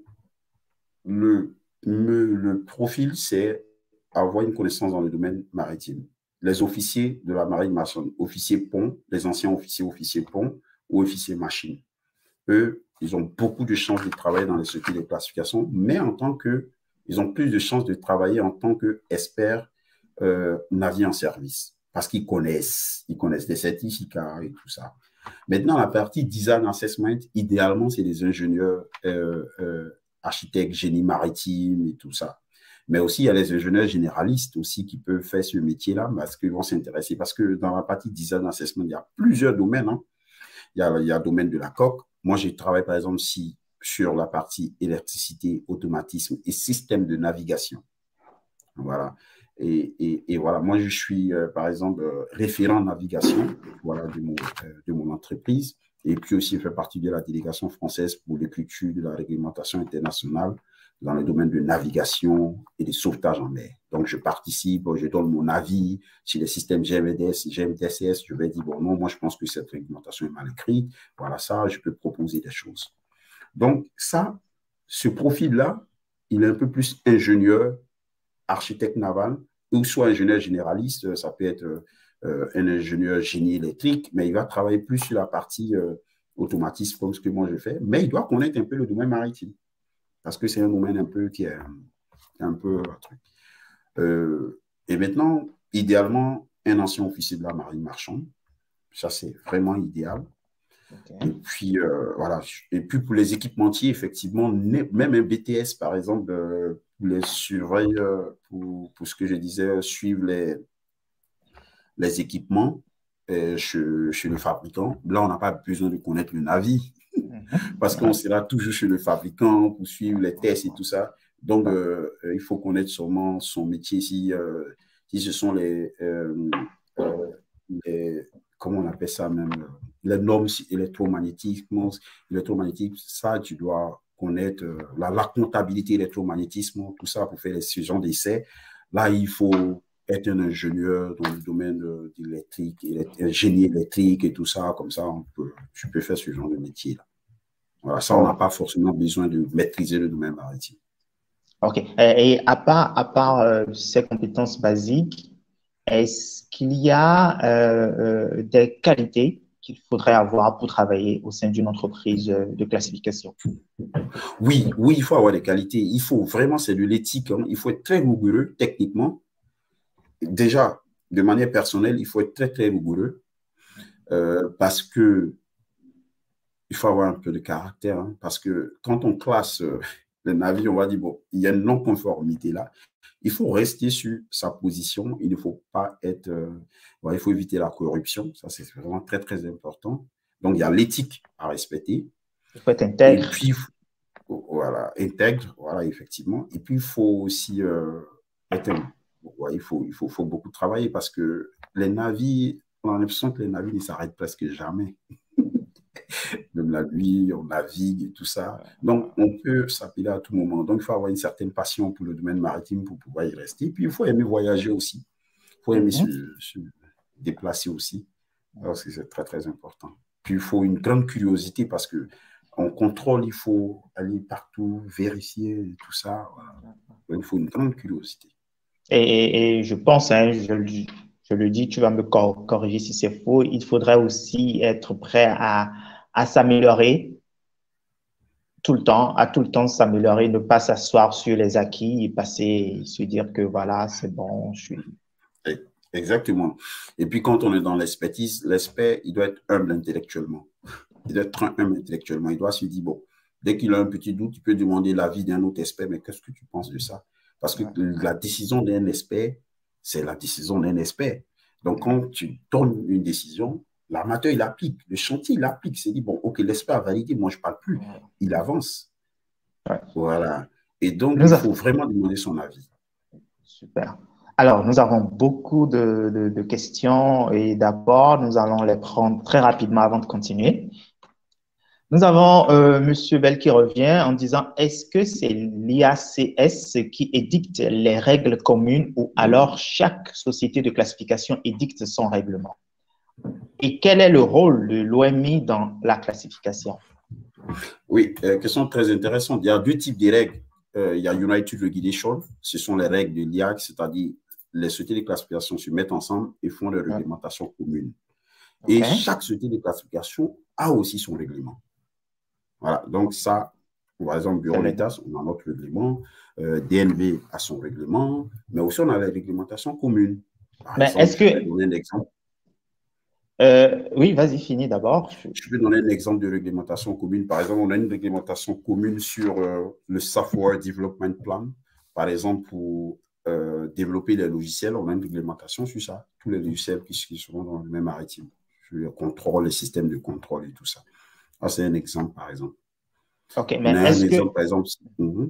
le, le, le profil, c'est avoir une connaissance dans le domaine maritime. Les officiers de la marine marchande, officiers pont, les anciens officiers, officiers pont ou officiers machine, eux, ils ont beaucoup de chances de travailler dans les sociétés de classification, mais en tant que, ils ont plus de chances de travailler en tant qu'experts euh, navire en service, parce qu'ils connaissent, ils connaissent les certificats et tout ça. Maintenant, la partie design assessment, idéalement, c'est des ingénieurs, euh, euh, architectes, génie maritime et tout ça. Mais aussi, il y a les ingénieurs généralistes aussi qui peuvent faire ce métier-là parce qu'ils vont s'intéresser. Parce que dans la partie design assessment, il y a plusieurs domaines. Hein. Il, y a, il y a le domaine de la coque. Moi, j'ai travaillé, par exemple, si, sur la partie électricité, automatisme et système de navigation. Voilà. Et, et, et voilà, moi, je suis, euh, par exemple, euh, référent navigation voilà, de, mon, euh, de mon entreprise. Et puis aussi, je fais partie de la délégation française pour l'écriture de la réglementation internationale dans le domaine de navigation et de sauvetage en mer. Donc, je participe, je donne mon avis sur les systèmes G M D S, G M D C S. Je vais dire, bon, non, moi, je pense que cette réglementation est mal écrite. Voilà, ça, je peux proposer des choses. Donc, ça, ce profil-là, il est un peu plus ingénieur, architecte naval, ou soit ingénieur généraliste, ça peut être euh, un ingénieur génie électrique, mais il va travailler plus sur la partie euh, automatisme, comme ce que moi je fais, mais il doit connaître un peu le domaine maritime. Parce que c'est un domaine un peu qui est un peu... Euh, et maintenant, idéalement, un ancien officier de la marine marchande, ça c'est vraiment idéal. Okay. Et puis, euh, voilà. Et puis pour les équipementiers, effectivement, même un B T S, par exemple, euh, pour les surveilleurs, pour, pour ce que je disais, suivre les, les équipements euh, chez, chez le fabricant. Là, on n'a pas besoin de connaître le navire. Parce qu'on sera toujours chez le fabricant pour suivre les tests et tout ça. Donc, euh, il faut connaître sûrement son métier. Si, euh, si ce sont les, euh, euh, les, comment on appelle ça même, les normes électromagnétiques, électromagnétiques, ça, tu dois connaître euh, la, la comptabilité électromagnétisme, tout ça pour faire les, ce genre d'essais. Là, il faut être un ingénieur dans le domaine de l'électrique, un génie électrique et tout ça, comme ça, on peut, tu peux faire ce genre de métier-là. Voilà, ça, on n'a pas forcément besoin de maîtriser le domaine maritime. OK. Et à part, à part euh, ces compétences basiques, est-ce qu'il y a euh, euh, des qualités qu'il faudrait avoir pour travailler au sein d'une entreprise de classification? Oui, oui, il faut avoir des qualités. Il faut vraiment, c'est de l'éthique. Hein. Il faut être très rigoureux techniquement. Déjà, de manière personnelle, il faut être très, très rigoureux euh, parce que il faut avoir un peu de caractère. Hein, parce que quand on classe euh, les navires, on va dire, bon, il y a une non-conformité là. Il faut rester sur sa position. Il ne faut pas être... Euh, bon, il faut éviter la corruption. Ça, c'est vraiment très, très important. Donc, il y a l'éthique à respecter. Il faut être intègre. Et puis, voilà, intègre, voilà, effectivement. Et puis, il faut aussi euh, être... Ouais, il faut, il faut, faut beaucoup travailler parce que les navires, on a l'impression que les navires ne s'arrêtent presque jamais. Même la nuit, on navigue et tout ça. Donc, on peut s'appeler à tout moment. Donc, il faut avoir une certaine passion pour le domaine maritime pour pouvoir y rester. Puis, il faut aimer voyager aussi. Il faut aimer mm-hmm. ce, ce... déplacer aussi, parce que c'est très, très important. Puis, il faut une grande curiosité parce que en contrôle, il faut aller partout, vérifier tout ça. Voilà. Il faut une grande curiosité. Et, et, et je pense, hein, je, le- je le dis, tu vas me cor- corriger si c'est faux, il faudrait aussi être prêt à, à s'améliorer tout le temps, à tout le temps s'améliorer, ne pas s'asseoir sur les acquis et passer, se dire que voilà, c'est bon, je suis. Et- Exactement. Et puis, quand on est dans l'expertise, l'expert, il doit être humble intellectuellement. Il doit être humble intellectuellement. Il doit se dire, bon, dès qu'il a un petit doute, il peut demander l'avis d'un autre expert, mais qu'est-ce que tu penses de ça? Parce que Ouais, la décision d'un expert, c'est la décision d'un expert. Donc, quand tu donnes une décision, l'armateur, il applique. Le chantier, il applique. Il dit, bon, OK, l'expert a validé, moi, je ne parle plus. ouais, Il avance. ouais. Voilà. Et donc, il Nous faut avons, vraiment demander son avis. super. Alors, nous avons beaucoup de, de, de questions et d'abord, nous allons les prendre très rapidement avant de continuer. Nous avons euh, Monsieur Bell qui revient en disant, est-ce que c'est l'I A C S qui édicte les règles communes ou alors chaque société de classification édicte son règlement? Et quel est le rôle de l'O M I dans la classification? Oui, euh, question très intéressante. Il y a deux types de règles. Euh, il y a United Regulation, ce sont les règles de l'I A C, c'est-à-dire les sociétés de classification se mettent ensemble et font leur Ouais. réglementation commune. OK. Et chaque société de classification a aussi son règlement. Voilà, donc ça, par exemple, C'est Bureau le- d'État, on a notre règlement, euh, D N V a son règlement, mais aussi on a la réglementation commune. Par Mais exemple, est-ce je peux que... donner un exemple. euh, oui, vas-y, finis d'abord. Je- Je peux donner un exemple de réglementation commune. Par exemple, on a une réglementation commune sur euh, le Software Development Plan. Par exemple, pour euh, développer les logiciels, on a une réglementation sur ça. Tous les logiciels qui, qui seront dans le même maritime. Sur le contrôle, les systèmes de contrôle et tout ça. Ça, c'est un exemple, par exemple. OK, On mais a un est-ce exemple, que... par exemple. Mhm.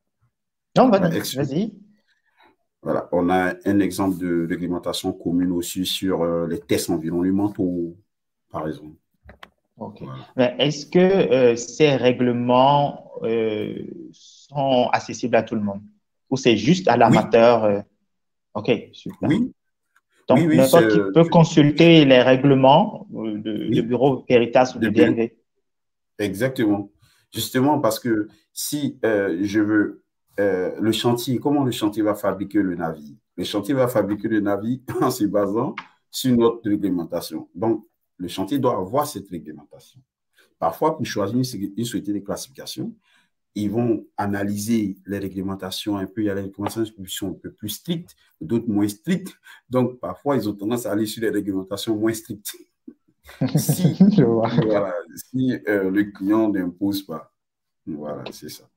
Non, Ouais, vas-y, excuse- vas-y. voilà. On a un exemple de réglementation commune aussi sur euh, les tests environnementaux, par exemple. OK. Voilà. Mais est-ce que euh, ces règlements euh, sont accessibles à tout le monde? Ou c'est juste à Oui, l'amateur? euh, OK, super. oui, oui, Donc, oui, c'est, n'importe qui peut consulter les règlements euh, de, de oui. Bureau Veritas ou de De bien, D N V. exactement. Justement, parce que si euh, je veux euh, le chantier, comment le chantier va fabriquer le navire? Le chantier va fabriquer le navire en se basant sur notre réglementation. Donc, le chantier doit avoir cette réglementation. Parfois, pour choisir une, une société de classification, ils vont analyser les réglementations un peu. Il y a des réglementations qui sont un peu plus strictes, d'autres moins strictes. Donc, parfois, ils ont tendance à aller sur les réglementations moins strictes. Si, Je vois. voilà, si euh, le client n'impose pas, voilà, c'est ça.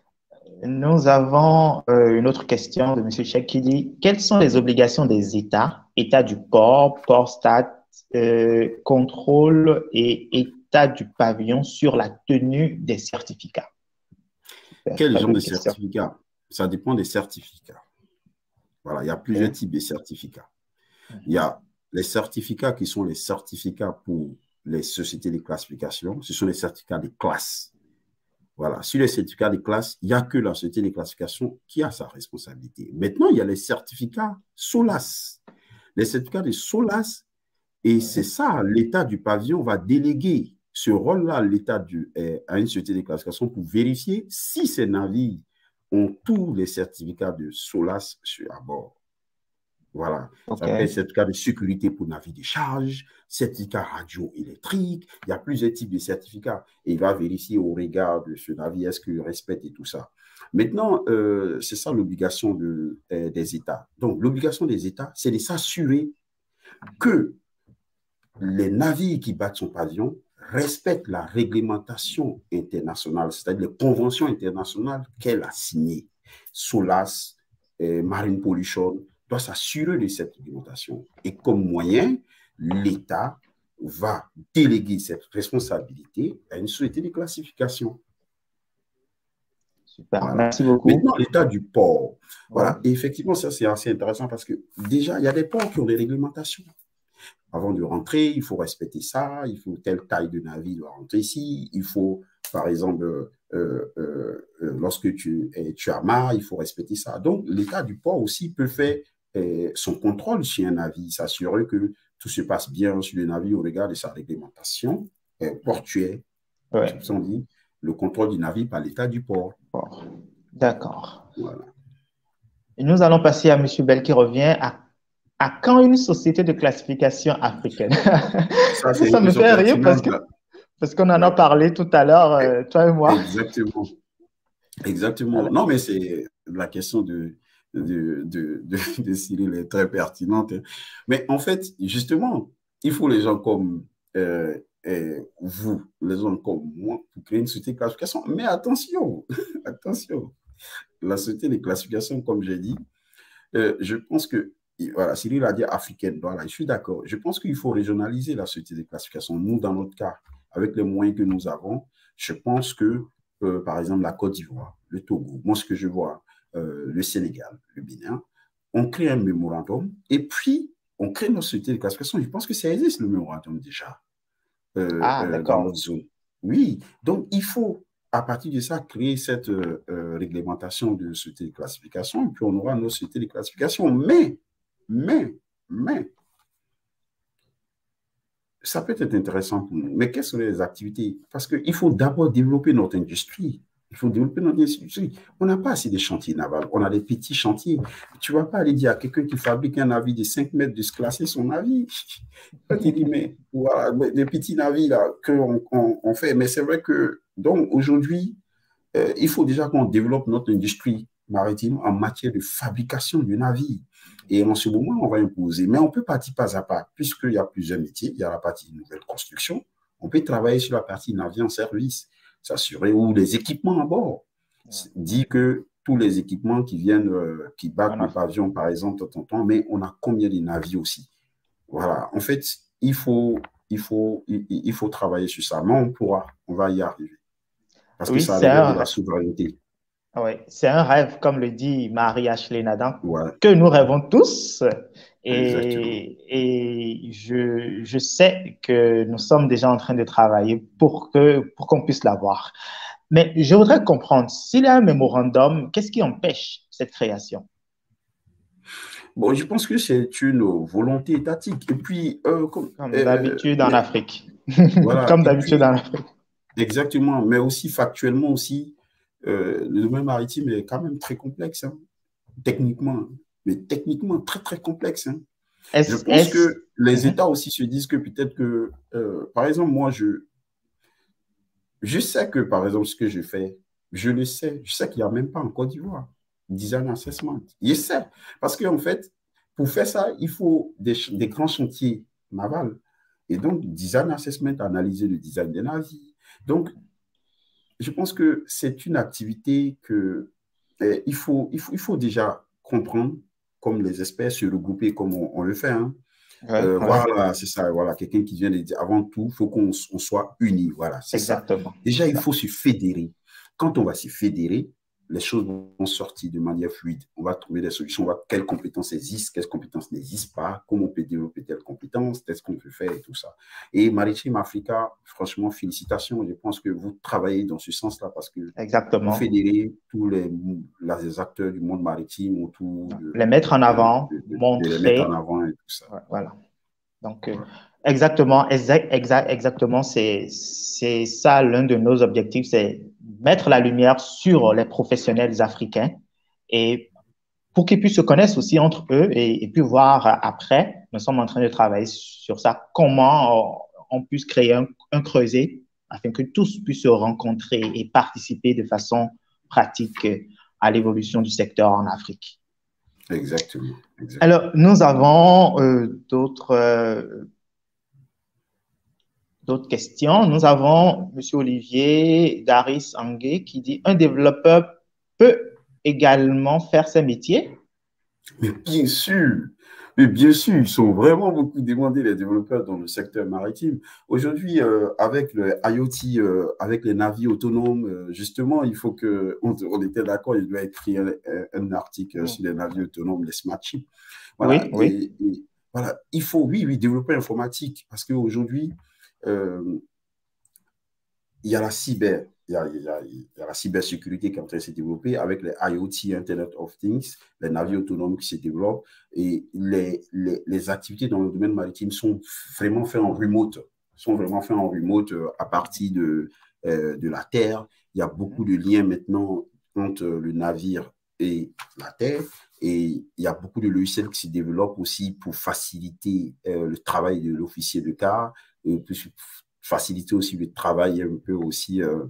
Nous avons euh, une autre question de M. Cheikh qui dit, quelles sont les obligations des États, État du port, port stat, euh, contrôle et État du pavillon sur la tenue des certificats? Super, Quel très genre de bonne question. certificat? Ça dépend des certificats. Voilà, il y a plusieurs OK. types de certificats. Il y Mhm. a les certificats qui sont les certificats pour les sociétés de classification. Ce sont les certificats de classe. Voilà, sur les certificats de classe, il n'y a que la société de classification qui a sa responsabilité. Maintenant, il y a les certificats SOLAS. Les certificats de SOLAS, et c'est Ouais. ça, l'État du pavillon va déléguer ce rôle-là l'État euh, à une société de classification pour vérifier si ces navires ont tous les certificats de SOLAS sur, à bord. Voilà, ça OK. s'appelle certificat de sécurité pour navire de charge, certificat radioélectrique. Il y a plusieurs types de certificats. Et il va vérifier au regard de ce navire, est-ce qu'il respecte et tout ça. Maintenant, euh, c'est ça l'obligation de, euh, des États. Donc, l'obligation des États, c'est de s'assurer que les navires qui battent son pavillon respectent la réglementation internationale, c'est-à-dire les conventions internationales qu'elle a signées. SOLAS, euh, Marine Pollution, doit s'assurer de cette réglementation. Et comme moyen, l'État va déléguer cette responsabilité à une société de classification. Super. Voilà. Merci beaucoup. Maintenant, l'état du port. Ouais. Voilà. Et effectivement, ça, c'est assez intéressant parce que déjà, il y a des ports qui ont des réglementations. Avant de rentrer, il faut respecter ça, il faut telle taille de navire doit rentrer ici, il faut, par exemple, euh, euh, euh, lorsque tu, es, tu amarres, il faut respecter ça. Donc, l'état du port aussi peut faire euh, son contrôle sur un navire, s'assurer que tout se passe bien sur le navire au regard de sa réglementation euh, portuaire. Ouais. On dit le contrôle du navire par l'État du port. Bon. D'accord. Voilà. Et nous allons passer à M. Bell qui revient à, à quand une société de classification africaine. Ça, c'est Ça une me question fait rire parce pertinente. que parce qu'on en a Ouais. parlé tout à l'heure, euh, toi et moi. Exactement. Exactement. Alors, Non, mais c'est la question de, de, de, de, de Cyril est très pertinente. Mais en fait, justement, il faut les gens comme euh, euh, vous, les gens comme moi, pour créer une société de classification. Mais attention, attention, la société de classification, comme j'ai dit, euh, je pense que, voilà, Cyril a dit africaine, voilà, je suis d'accord. Je pense qu'il faut régionaliser la société de classification. Nous, dans notre cas, avec les moyens que nous avons, je pense que, euh, par exemple, la Côte d'Ivoire, le Togo, moi, ce que je vois, euh, le Sénégal, le Bénin, on crée un mémorandum et puis on crée nos sociétés de classification. Je pense que ça existe, le mémorandum, déjà, euh, ah, euh, dans d'accord. notre zone. Oui, donc il faut, à partir de ça, créer cette euh, euh, réglementation de société de classification et puis on aura nos sociétés de classification. Mais, mais, mais, ça peut être intéressant pour nous. Mais quelles sont les activités? Parce qu'il faut d'abord développer notre industrie. Il faut développer notre industrie. On n'a pas assez de chantiers navals. On a des petits chantiers. Tu ne vas pas aller dire à quelqu'un qui fabrique un navire de cinq mètres de se classer son navire. Tu te dis, mais voilà, des petits navires là qu'on on, on fait. Mais c'est vrai que, donc, aujourd'hui, euh, il faut déjà qu'on développe notre industrie maritime en matière de fabrication de navires. Et en ce moment, on va imposer. Mais on peut partir pas à pas, puisqu'il y a plusieurs métiers. Il y a la partie nouvelle construction. On peut travailler sur la partie navire en service, s'assurer, ou les équipements à bord. Dit que tous les équipements qui viennent, euh, qui battent le pavillon, par exemple, temps, mais on a combien de navires aussi? Voilà. En fait, il faut, il faut, il, il faut travailler sur ça. Mais on pourra, on va y arriver. Parce que Oui, ça c'est relève de un, la souveraineté. oui, c'est un rêve, comme le dit Marie-Ashley Nadan, Ouais, que nous rêvons tous. exactement. Et, et je, je sais que nous sommes déjà en train de travailler pour que, pour qu'on puisse l'avoir. Mais je voudrais comprendre, s'il y a un mémorandum, qu'est-ce qui empêche cette création? Bon, je pense que c'est une volonté étatique. Et puis, euh, comme, Comme euh, d'habitude en les, Afrique. voilà. Comme Et d'habitude en puis, Afrique. exactement. Mais aussi, factuellement aussi, euh, le domaine maritime est quand même très complexe, hein, techniquement. Mais techniquement, très, très complexe. Hein. Je Est-ce, pense est-ce... que les Mhm. États aussi se disent que peut-être que, euh, par exemple, moi, je, je sais que, par exemple, ce que je fais, je le sais. Je sais qu'il n'y a même pas en Côte d'Ivoire. Design assessment. Je sais. Parce qu'en fait, pour faire ça, il faut des, des grands chantiers navals. Et donc, design assessment, analyser le design des navires. Donc, je pense que c'est une activité que eh, il, faut, il, faut, il faut déjà comprendre, comme les experts, se regrouper comme on, on le fait. Hein. Ouais, Euh, ouais, voilà, c'est ça. Voilà, quelqu'un qui vient de dire avant tout, il faut qu'on on soit unis. Voilà, c'est ça. exactement. Déjà, C'est il ça. faut se fédérer. Quand on va se fédérer, les choses vont sortir de manière fluide. On va trouver des solutions. On va, quelles compétences existent, quelles compétences n'existent pas, comment on peut développer telle compétence, qu'est-ce qu'on peut faire et tout ça. Et Maritime Africa, franchement, félicitations. Je pense que vous travaillez dans ce sens-là parce que vous Exactement. fédérez tous les, les acteurs du monde maritime autour de, Les mettre en de, avant, de, de, de les mettre en montrer. avant et tout ça. Ouais, voilà. Donc, euh, Voilà. exactement, exact, exact, exactement, c'est, c'est ça l'un de nos objectifs, c'est mettre la lumière sur les professionnels africains et pour qu'ils puissent se connaître aussi entre eux et, et puis voir euh, après, nous sommes en train de travailler sur ça, comment on, on puisse créer un, un creuset afin que tous puissent se rencontrer et participer de façon pratique euh, à l'évolution du secteur en Afrique. Exactement. Exactement. Alors, nous avons euh, d'autres euh, d'autres questions. Nous avons M. Olivier Daris Angué qui dit un développeur peut également faire ses métiers. Mais bien sûr, mais bien sûr, ils sont vraiment beaucoup demandés, les développeurs dans le secteur maritime. Aujourd'hui, euh, avec le IoT, euh, avec les navires autonomes, euh, justement, il faut que, on, on était d'accord, il doit écrire un, un article sur les navires autonomes, les smart chips. Voilà, Oui, oui. et, et voilà, il faut, oui, oui, développer l'informatique, parce qu'aujourd'hui, euh, il y a la cyber, il y a, il y a, il y a la cybersécurité qui est en train de se développer avec les I O T, Internet of Things, les navires autonomes qui se développent et les, les, les activités dans le domaine maritime sont vraiment faites en remote, sont vraiment faites en remote à partir de, euh, de la terre. Il y a beaucoup de liens maintenant entre le navire et la terre et il y a beaucoup de logiciels qui se développent aussi pour faciliter euh, le travail de l'officier de quart et pour faciliter aussi le travail un peu aussi euh,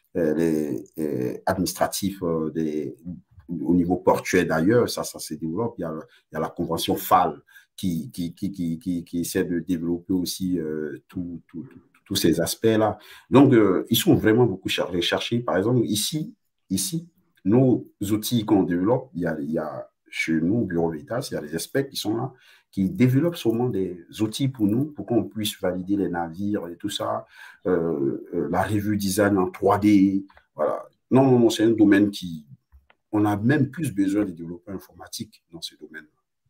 les, les administratifs euh, des, au niveau portuaire d'ailleurs, ça, ça se développe. Il y a, il y a la convention F A L qui, qui, qui, qui, qui, qui essaie de développer aussi euh, tous tout, tout, tout ces aspects-là. Donc, euh, ils sont vraiment beaucoup recherchés. Par exemple, ici, ici nos outils qu'on développe, il y a, il y a chez nous, au Bureau d'État, il y a des experts qui sont là, qui développent sûrement des outils pour nous, pour qu'on puisse valider les navires et tout ça, euh, euh, la revue design en trois D, voilà. Non, non, non, c'est un domaine qui, on a même plus besoin de développeurs informatiques dans ce domaine.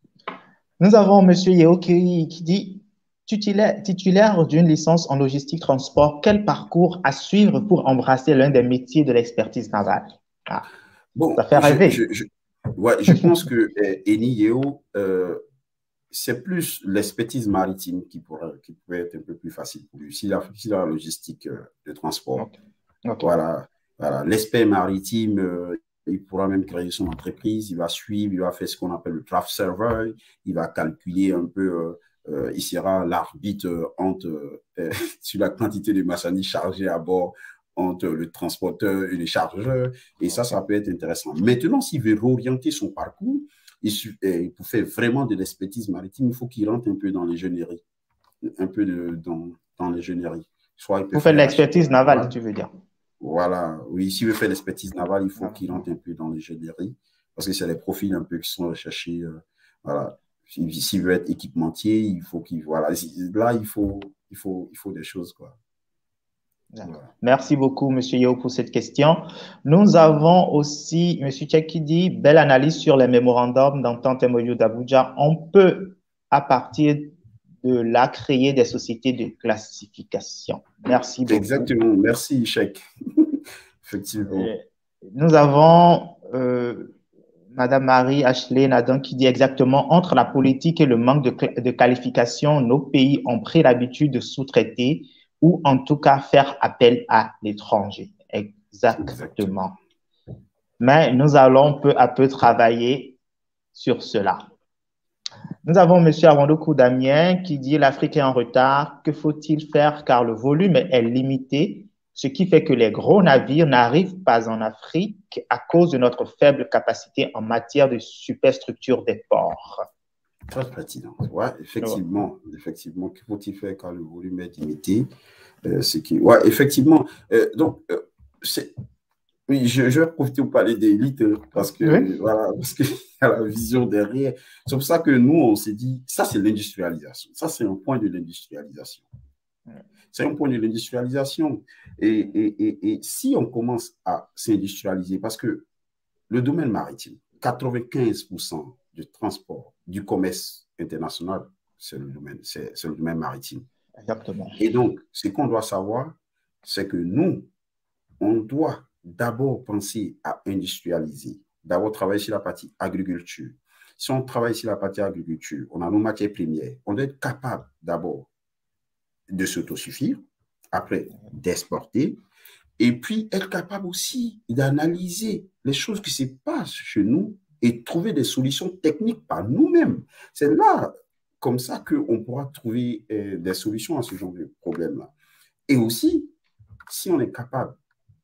Nous avons M. Yeo qui, qui dit, titulaire, titulaire d'une licence en logistique transport, quel parcours à suivre pour embrasser l'un des métiers de l'expertise navale? Ah, bon, ça fait rêver. Je, je, je, ouais, je pense que eh, Eni Yeo, euh, c'est plus l'expertise maritime qui pourrait, qui pourrait être un peu plus facile pour lui. Si la, si la logistique euh, de transport, okay. Okay. Voilà, voilà. L'expert maritime, euh, il pourra même créer son entreprise, il va suivre, il va faire ce qu'on appelle le draft survey, il va calculer un peu, euh, euh, il sera l'arbitre entre, euh, sur la quantité de marchandises chargées à bord entre le transporteur et le chargeur, et ça, ça peut être intéressant. Maintenant, s'il veut réorienter son parcours, il, pour faire vraiment de l'expertise maritime, il faut qu'il rentre un peu dans l'ingénierie, un peu de, dans, dans l'ingénierie. Soit il peut pour faire de l'expertise navale, voilà. Tu veux dire? Voilà, oui, s'il veut faire de l'expertise navale, il faut ah, qu'il rentre un peu dans l'ingénierie, parce que c'est les profils un peu qui sont recherchés. Euh, voilà. S'il veut être équipementier, il faut qu'il, voilà, là, il faut, il faut, il faut des choses, quoi. Voilà. Merci beaucoup, M. Yeo, pour cette question. Nous avons aussi M. Tchek qui dit, belle analyse sur les mémorandums d'entente M O U d'Abuja. On peut, à partir de là, créer des sociétés de classification. Merci beaucoup. Exactement. Merci, Tchek. Effectivement. Et nous avons euh, Mme Marie Ashley Nadon qui dit exactement, entre la politique et le manque de, de qualification, nos pays ont pris l'habitude de sous-traiter ou en tout cas faire appel à l'étranger. Exactement. Exactement. Mais nous allons peu à peu travailler sur cela. Nous avons M. Awandokou Damien qui dit l'Afrique est en retard. Que faut-il faire car le volume est limité, ce qui fait que les gros navires n'arrivent pas en Afrique à cause de notre faible capacité en matière de superstructure des ports. Très pertinent. Ouais, effectivement, ouais. effectivement, que faut-il faire quand le volume est limité? Euh, c'est qui, ouais, effectivement. Euh, donc, euh, c'est, oui, je, je vais profiter pour parler d'élite parce que oui. voilà, parce qu'il y a la vision derrière. C'est pour ça que nous, on s'est dit, ça c'est l'industrialisation. Ça c'est un point de l'industrialisation. C'est un point de l'industrialisation. Et, et, et, et si on commence à s'industrialiser, parce que le domaine maritime, quatre-vingt-quinze pour cent du transport, du commerce international, c'est le domaine, c'est, c'est le domaine maritime. Exactement. Et donc, ce qu'on doit savoir, c'est que nous, on doit d'abord penser à industrialiser, d'abord travailler sur la partie agriculture. Si on travaille sur la partie agriculture, on a nos matières premières, on doit être capable d'abord de s'autosuffire, après d'exporter, et puis être capable aussi d'analyser les choses qui se passent chez nous et trouver des solutions techniques par nous-mêmes. C'est là, comme ça, qu'on pourra trouver euh, des solutions à ce genre de problème-là. Et aussi, si on est capable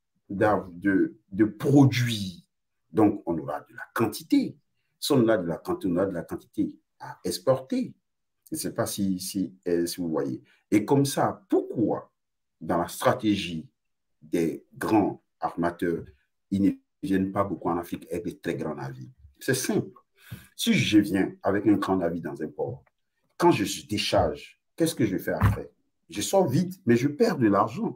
de, de produire, donc on aura de la quantité. Si on a de la quantité, on a de la quantité à exporter. Je ne sais pas si, si, euh, si vous voyez. Et comme ça, pourquoi dans la stratégie des grands armateurs, ils ne viennent pas beaucoup en Afrique avec des très grands navires? C'est simple. Si je viens avec un grand navire dans un port, quand je décharge, qu'est-ce que je fais après? Je sors vite, mais je perds de l'argent.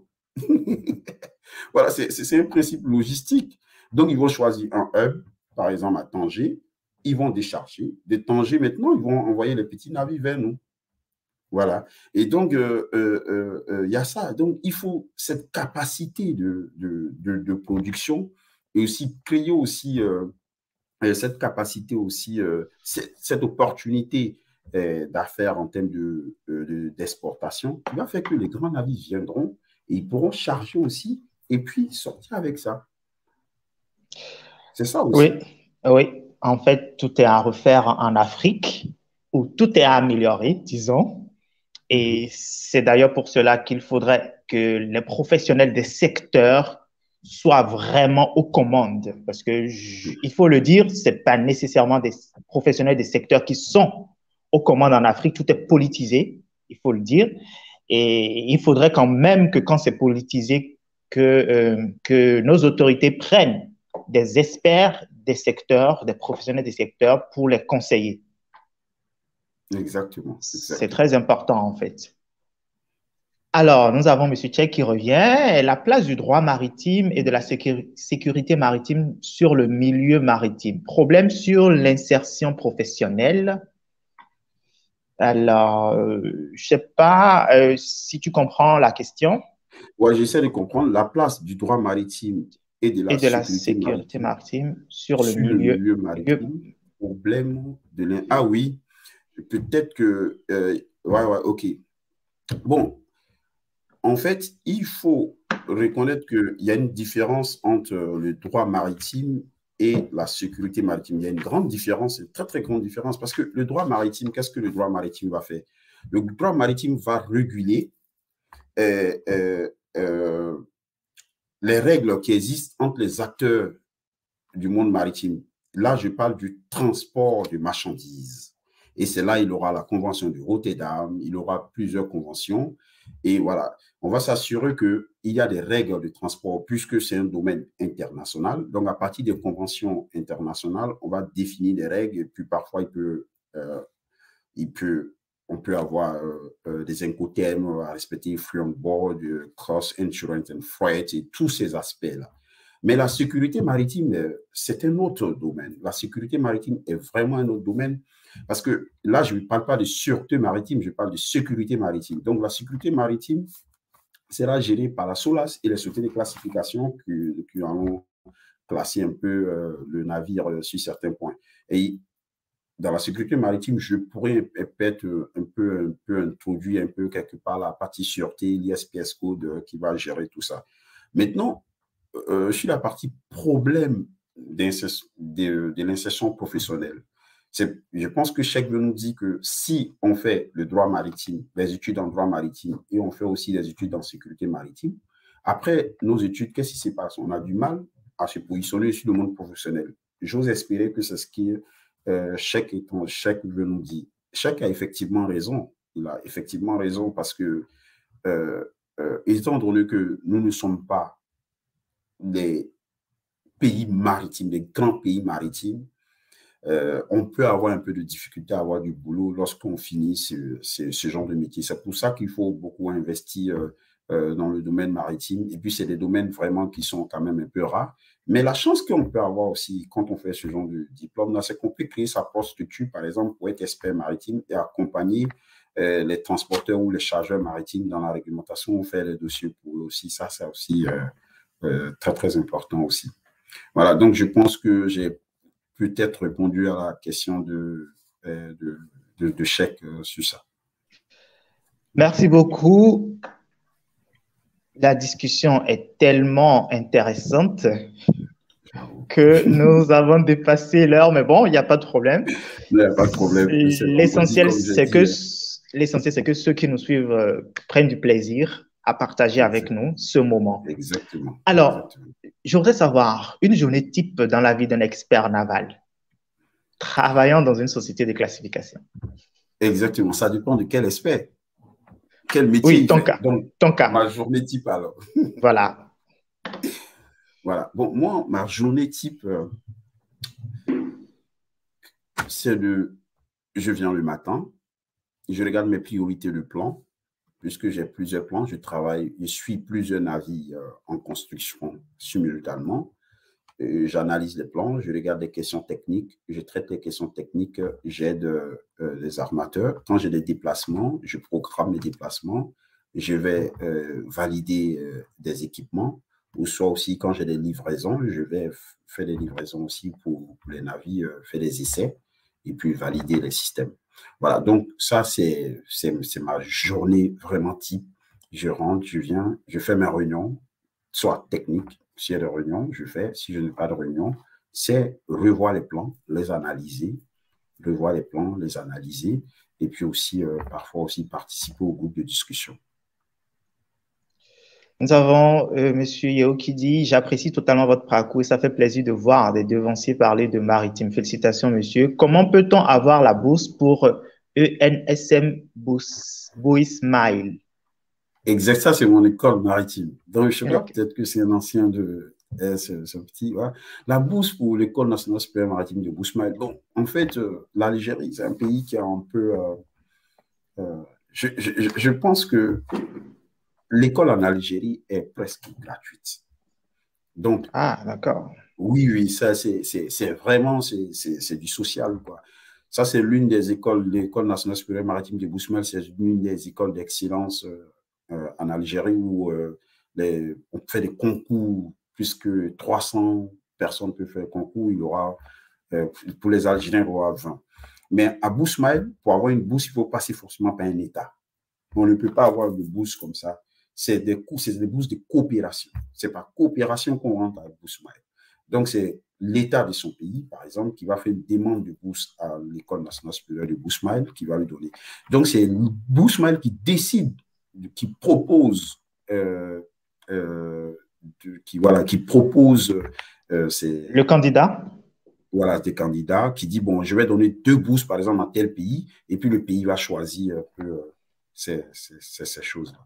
Voilà, c'est un principe logistique. Donc, ils vont choisir un hub, par exemple à Tanger, ils vont décharger. De Tanger, maintenant, ils vont envoyer les petits navires vers nous. Voilà. Et donc, il euh, euh, euh, y a ça. Donc, il faut cette capacité de, de, de, de production et aussi créer aussi euh, cette capacité aussi, euh, cette, cette opportunité euh, d'affaires en termes de, de, d'exportation qui va faire que les grands navires viendront et ils pourront charger aussi et puis sortir avec ça. C'est ça Oui, aussi. oui. En fait, tout est à refaire en Afrique, où tout est à améliorer, disons. Mhm. Et c'est d'ailleurs pour cela qu'il faudrait que les professionnels des secteurs soient vraiment aux commandes. Parce que, je- il faut le dire, c'est pas nécessairement des professionnels des secteurs qui sont aux commandes en Afrique. Tout est politisé, il faut le dire. Et il faudrait quand même que quand c'est politisé, que, euh, que nos autorités prennent des experts des secteurs, des professionnels des secteurs pour les conseiller. Exactement, C'est exactement. très important, en fait. Alors, nous avons M. Tchek qui revient. La place du droit maritime et de la sécu- sécurité maritime sur le milieu maritime. Problème sur l'insertion professionnelle. Alors, euh, je sais pas euh, si tu comprends la question. Ouais, j'essaie de comprendre la place du droit maritime et de Et la de la sécurité sécurité maritime maritime sur le sur le milieu, milieu milieu. maritime, problème de l'in... Ah oui, peut-être que... euh, ouais, ouais, ok. Bon, en fait, il faut reconnaître qu'il y a une différence entre le droit maritime et la sécurité maritime. Il y a une grande différence, une très, très grande différence, parce que le droit maritime, qu'est-ce que le droit maritime va faire? Le droit maritime va réguler euh, euh, euh, les règles qui existent entre les acteurs du monde maritime. Là, je parle du transport de marchandises. Et c'est là, il aura la convention de Rotterdam, il aura plusieurs conventions. Et voilà, on va s'assurer qu'il y a des règles de transport puisque c'est un domaine international. Donc, à partir des conventions internationales, on va définir des règles et puis parfois, il peut, euh, il peut, on peut avoir euh, euh, des incoterms à respecter, free on board, euh, cross insurance and freight et tous ces aspects-là. Mais la sécurité maritime, euh, c'est un autre domaine. La sécurité maritime est vraiment un autre domaine parce que là, je ne parle pas de sûreté maritime, je parle de sécurité maritime. Donc, la sécurité maritime sera gérée par la SOLAS et les sociétés de classification qui, qui allons classer un peu euh, le navire euh, sur certains points. Et dans la sécurité maritime, je pourrais peut-être un peu, un peu introduire un peu quelque part la partie sûreté, l'I S P S Code euh, qui va gérer tout ça. Maintenant, euh, sur la partie problème de, de l'insertion professionnelle, je pense que Cheikh nous dit que si on fait le droit maritime, les études en droit maritime et on fait aussi des études en sécurité maritime, après nos études, qu'est-ce qui se passe? On a du mal à se positionner sur le monde professionnel. J'ose espérer que c'est ce qui euh, Cheikh veut nous dire. Cheikh a effectivement raison. Il a effectivement raison parce que, euh, euh, étant donné que nous ne sommes pas des pays maritimes, des grands pays maritimes, euh, on peut avoir un peu de difficulté à avoir du boulot lorsqu'on finit ce, ce, ce, genre de métier. C'est pour ça qu'il faut beaucoup investir euh, euh, dans le domaine maritime. Et puis, c'est des domaines vraiment qui sont quand même un peu rares. Mais la chance qu'on peut avoir aussi quand on fait ce genre de diplôme, c'est qu'on peut créer sa propre structure, par exemple, pour être expert maritime et accompagner euh, les transporteurs ou les chargeurs maritimes dans la réglementation. On fait les dossiers pour eux aussi. Ça, c'est aussi euh, euh, très, très important aussi. Voilà, donc je pense que j'ai peut-être répondu à la question de, de, de, de Cheikh sur ça. Merci beaucoup. La discussion est tellement intéressante que nous avons dépassé l'heure, mais bon, il n'y a pas de problème. Il n'y a pas de problème. L'essentiel, c'est que, dit, l'essentiel, c'est que ceux qui nous suivent euh, prennent du plaisir à partager avec nous ce moment. Exactement. Alors, Exactement. je voudrais savoir une journée type dans la vie d'un expert naval travaillant dans une société de classification. Exactement. Ça dépend de quel aspect, quel métier Oui, il ton fait. cas. Donc, Ton cas. ma journée type alors. Voilà. Voilà. Bon, moi, ma journée type, euh, c'est de, je viens le matin, je regarde mes priorités de plan, puisque j'ai plusieurs plans, je travaille, je suis plusieurs navires euh, en construction simultanément. euh, j'analyse les plans, je regarde les questions techniques, je traite les questions techniques, j'aide euh, les armateurs. Quand j'ai des déplacements, je programme les déplacements, je vais euh, valider euh, des équipements, ou soit aussi quand j'ai des livraisons, je vais faire des livraisons aussi pour, pour les navires, euh, faire des essais et puis valider les systèmes. Voilà, donc ça, c'est ma journée vraiment type. Je rentre, je viens, je fais mes réunions, soit techniques, s'il y a des réunions, je fais. Si je n'ai pas de réunion, c'est revoir les plans, les analyser, revoir les plans, les analyser, et puis aussi, euh, parfois aussi participer au groupe de discussion. Nous avons euh, M. Yeo qui dit, j'apprécie totalement votre parcours et ça fait plaisir de voir des devanciers parler de maritime. Félicitations, monsieur. Comment peut-on avoir la bourse pour E N S M Bouismail? Exact, ça c'est mon école maritime. Donc, je ne sais pas, Okay. peut-être que c'est un ancien de euh, ce, ce, petit. Voilà. La bourse pour l'école nationale supérieure maritime de Bouismail. Bon, en fait, euh, l'Algérie, c'est un pays qui a un peu. Euh, euh, je, je, je pense que l'école en Algérie est presque gratuite. Donc, ah, d'accord. Oui, oui, ça, c'est vraiment c'est du social, quoi. Ça, c'est l'une des écoles, l'école nationale supérieure maritime de Bousmel, c'est l'une des écoles d'excellence euh, euh, en Algérie où euh, les, on fait des concours, puisque trois cents personnes peuvent faire le concours, il y aura, euh, pour les Algériens, il y aura vingt. Mais à Bousmel, pour avoir une bourse, il faut passer forcément par un État. On ne peut pas avoir de bourse comme ça. C'est des, des bourses de coopération. C'est par coopération qu'on rentre à Bousmel. Donc, c'est l'État de son pays, par exemple, qui va faire une demande de bourse à l'École nationale supérieure de Bousmail, qui va lui donner. Donc, c'est Bousmail qui décide, qui propose, euh, euh, de, qui, voilà, qui propose euh, ces, le candidat. Voilà, des candidats, qui dit, bon, je vais donner deux bourses, par exemple, à tel pays, et puis le pays va choisir un peu euh, ces, ces, ces choses-là.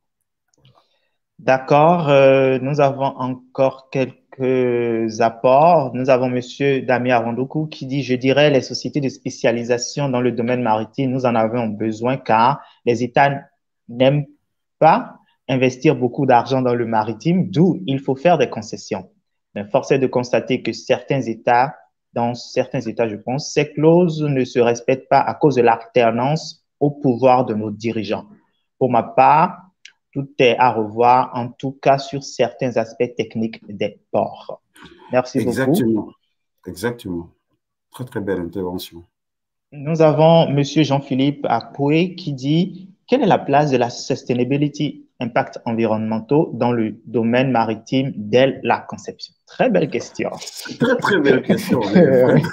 D'accord. Euh, nous avons encore quelques apports. Nous avons Monsieur Damien Arondoukou qui dit, je dirais, les sociétés de spécialisation dans le domaine maritime, nous en avons besoin car les États n'aiment pas investir beaucoup d'argent dans le maritime, d'où il faut faire des concessions. Mais force est de constater que certains États, dans certains États, je pense, ces clauses ne se respectent pas à cause de l'alternance au pouvoir de nos dirigeants. Pour ma part, tout est à revoir, en tout cas sur certains aspects techniques des ports. Merci beaucoup. Exactement, exactement. Très, très belle intervention. Nous avons M. Jean-Philippe Akoué qui dit quelle est la place de la sustainability impact environnementaux dans le domaine maritime dès la conception? Très belle question. Très, très belle question. Mais vraiment...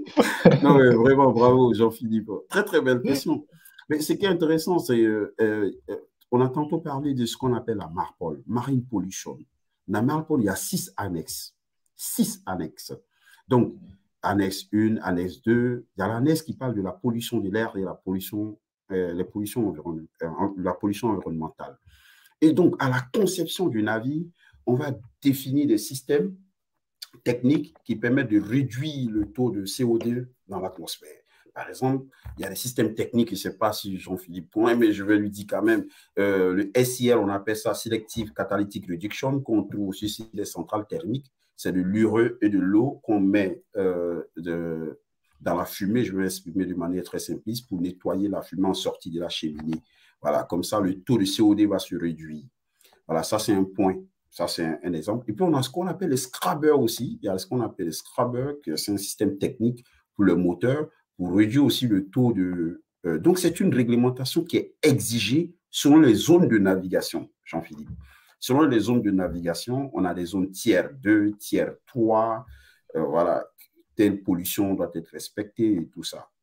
non, mais vraiment, bravo, Jean-Philippe. Très, très belle question. Mais ce qui est intéressant, c'est euh, euh, on a tantôt parlé de ce qu'on appelle la MARPOL, Marine Pollution. Dans la MARPOL, il y a six annexes. Six annexes. Donc, annexe un, annexe deux, il y a l'annexe qui parle de la pollution de l'air et la pollution, euh, les pollutions environ, euh, la pollution environnementale. Et donc, à la conception du navire, on va définir des systèmes techniques qui permettent de réduire le taux de C O deux dans l'atmosphère. Par exemple, il y a des systèmes techniques, je ne sais pas si Jean-Philippe pourrait, mais je vais lui dire quand même, euh, le S I R, on appelle ça Selective Catalytic Reduction, qu'on trouve aussi sur les centrales thermiques. C'est de l'ureux et de l'eau qu'on met euh, de, dans la fumée, je vais l'exprimer de manière très simpliste, pour nettoyer la fumée en sortie de la cheminée. Voilà, comme ça, le taux de C O deux va se réduire. Voilà, ça c'est un point. Ça, c'est un, un exemple. Et puis, on a ce qu'on appelle les scrubbers aussi. Il y a ce qu'on appelle les scrubbers, c'est un système technique pour le moteur, pour réduire aussi le taux de... Euh, donc, c'est une réglementation qui est exigée selon les zones de navigation, Jean-Philippe. Selon les zones de navigation, on a des zones tiers deux, tiers trois. Euh, voilà, telle pollution doit être respectée et tout ça.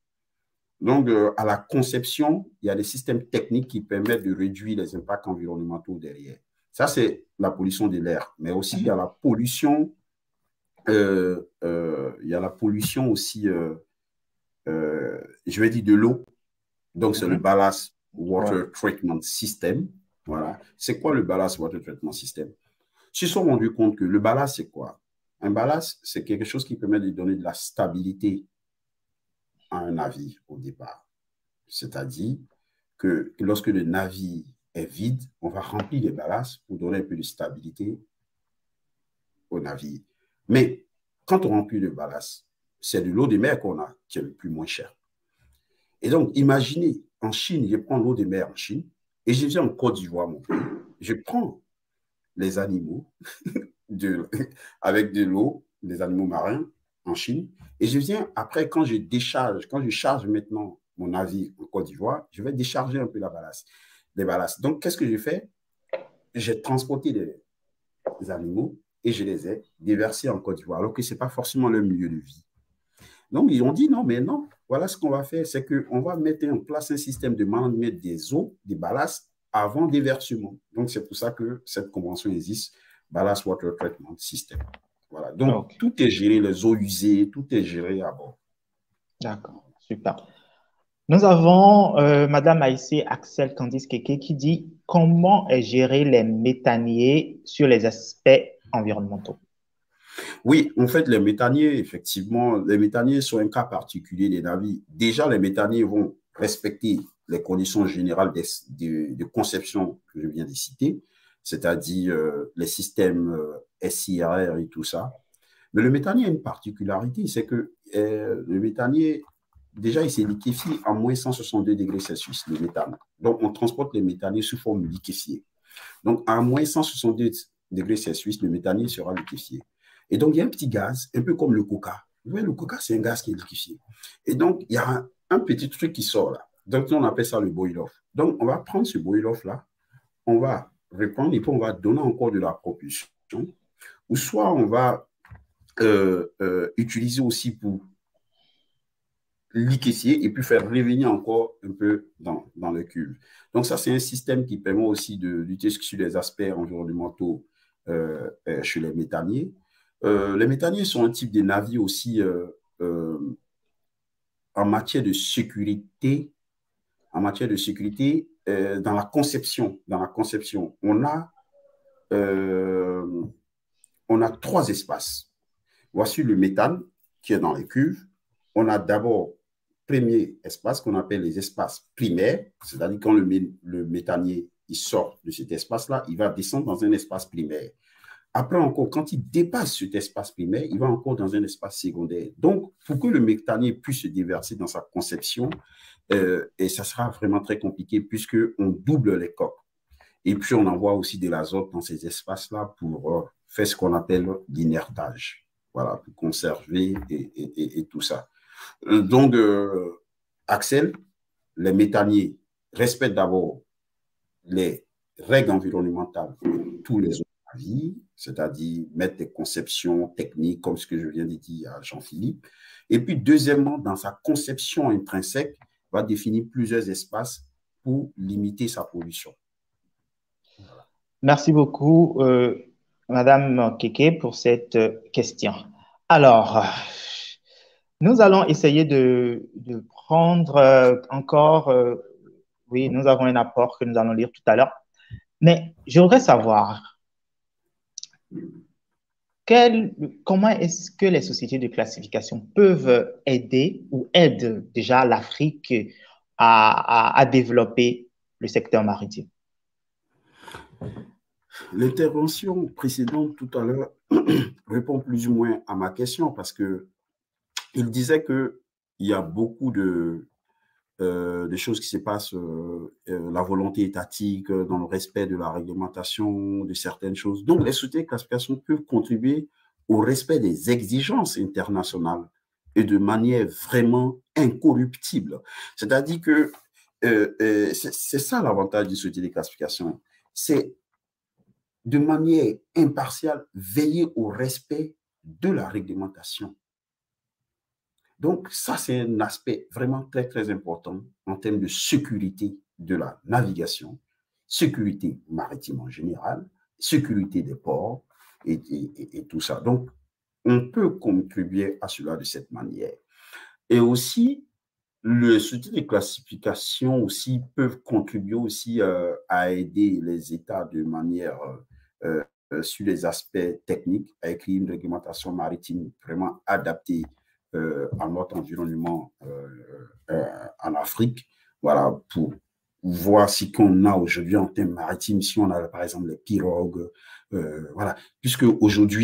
Donc, euh, à la conception, il y a des systèmes techniques qui permettent de réduire les impacts environnementaux derrière. Ça, c'est la pollution de l'air. Mais aussi, il y a la pollution, euh, euh, il y a la pollution aussi, euh, euh, je vais dire de l'eau. Donc, c'est mm-hmm. le Ballast Water ouais. Treatment System. Voilà. C'est quoi le Ballast Water Treatment System? Ils se sont rendus compte que le ballast, c'est quoi? Un ballast, c'est quelque chose qui permet de donner de la stabilité à un navire au départ. C'est-à-dire que lorsque le navire est vide, on va remplir les ballasts pour donner un peu de stabilité au navire. Mais quand on remplit le ballast, c'est de l'eau de mer qu'on a qui est le plus moins cher. Et donc, imaginez, en Chine, je prends l'eau de mer en Chine et je viens en Côte d'Ivoire, mon pays. Je prends les animaux de, avec de l'eau, des animaux marins en Chine, et je viens après, quand je décharge, quand je charge maintenant mon navire en Côte d'Ivoire, je vais décharger un peu la ballast, les ballasts. Donc, qu'est-ce que je fais? J'ai transporté les, les animaux et je les ai déversés en Côte d'Ivoire, alors que ce n'est pas forcément leur milieu de vie. Donc, ils ont dit non, mais non, voilà ce qu'on va faire, c'est qu'on va mettre en place un système de management des eaux, des ballasts, avant déversement. Donc, c'est pour ça que cette convention existe, Ballast Water Treatment System. Voilà. Donc, okay. Tout est géré, les eaux usées, tout est géré à bord. D'accord, super. Nous avons euh, Madame Aïssé Axel Candice Keke qui dit « Comment est géré les méthaniers sur les aspects environnementaux ?» Oui, en fait, les méthaniers, effectivement, les méthaniers sont un cas particulier des navires. Déjà, les méthaniers vont respecter les conditions générales de, de, de conception que je viens de citer, c'est-à-dire euh, les systèmes euh, S I R R et tout ça. Mais le méthanier a une particularité, c'est que euh, le méthanier, déjà, il s'est liquéfié à moins cent soixante-deux degrés Celsius, le méthane. Donc, on transporte les méthaniers sous forme liquéfiée. Donc, à moins cent soixante-deux degrés Celsius, le méthanier sera liquéfié. Et donc, il y a un petit gaz, un peu comme le coca. Vous voyez, le coca, c'est un gaz qui est liquéfié. Et donc, il y a un, un petit truc qui sort là. Donc, on appelle ça le boil-off. Donc, on va prendre ce boil-off-là, on va répandre et puis on va donner encore de la propulsion. Ou soit on va euh, euh, utiliser aussi pour liquéfier et puis faire revenir encore un peu dans, dans le cuve. Donc, ça, c'est un système qui permet aussi de lutter sur les aspects environnementaux euh, euh, chez les méthaniers. Euh, les méthaniers sont un type de navire aussi euh, euh, en matière de sécurité, en matière de sécurité euh, dans la conception. Dans la conception, on a, euh, on a trois espaces. Voici le méthane qui est dans les cuves. On a d'abord premier espace qu'on appelle les espaces primaires, c'est-à-dire quand le, le méthanier il sort de cet espace-là, il va descendre dans un espace primaire. Après encore, quand il dépasse cet espace primaire, il va encore dans un espace secondaire. Donc, pour que le méthanier puisse se déverser dans sa conception, euh, et ça sera vraiment très compliqué puisqu'on double les coques. Et puis, on envoie aussi de l'azote dans ces espaces-là pour euh, faire ce qu'on appelle l'inertage. Voilà, pour conserver et, et, et, et tout ça. Donc, euh, Axel, les méthaniers respectent d'abord les règles environnementales de tous les autres navires, c'est-à-dire mettre des conceptions techniques comme ce que je viens de dire à Jean-Philippe. Et puis, deuxièmement, dans sa conception intrinsèque, va définir plusieurs espaces pour limiter sa pollution. Voilà. Merci beaucoup, euh, Madame Keke, pour cette question. Alors, nous allons essayer de, de prendre euh, encore, euh, oui, nous avons un apport que nous allons lire tout à l'heure, mais je voudrais savoir quel, comment est-ce que les sociétés de classification peuvent aider ou aident déjà l'Afrique à, à, à développer le secteur maritime. L'intervention précédente tout à l'heure répond plus ou moins à ma question parce que il disait qu'il y a beaucoup de, euh, de choses qui se passent, euh, euh, la volonté étatique, euh, dans le respect de la réglementation, de certaines choses. Donc, les sociétés de classification peuvent contribuer au respect des exigences internationales et de manière vraiment incorruptible. C'est-à-dire que euh, euh, c'est ça l'avantage des sociétés de classification. C'est de manière impartiale veiller au respect de la réglementation. Donc, ça, c'est un aspect vraiment très, très important en termes de sécurité de la navigation, sécurité maritime en général, sécurité des ports et, et, et tout ça. Donc, on peut contribuer à cela de cette manière. Et aussi, les sociétés de classification aussi peuvent contribuer aussi euh, à aider les États de manière euh, euh, sur les aspects techniques, à écrire une réglementation maritime vraiment adaptée Euh, à notre environnement euh, euh, en Afrique, voilà, pour voir ce qu'on a aujourd'hui en termes maritimes, si on a par exemple les pirogues, euh, voilà, puisque aujourd'hui,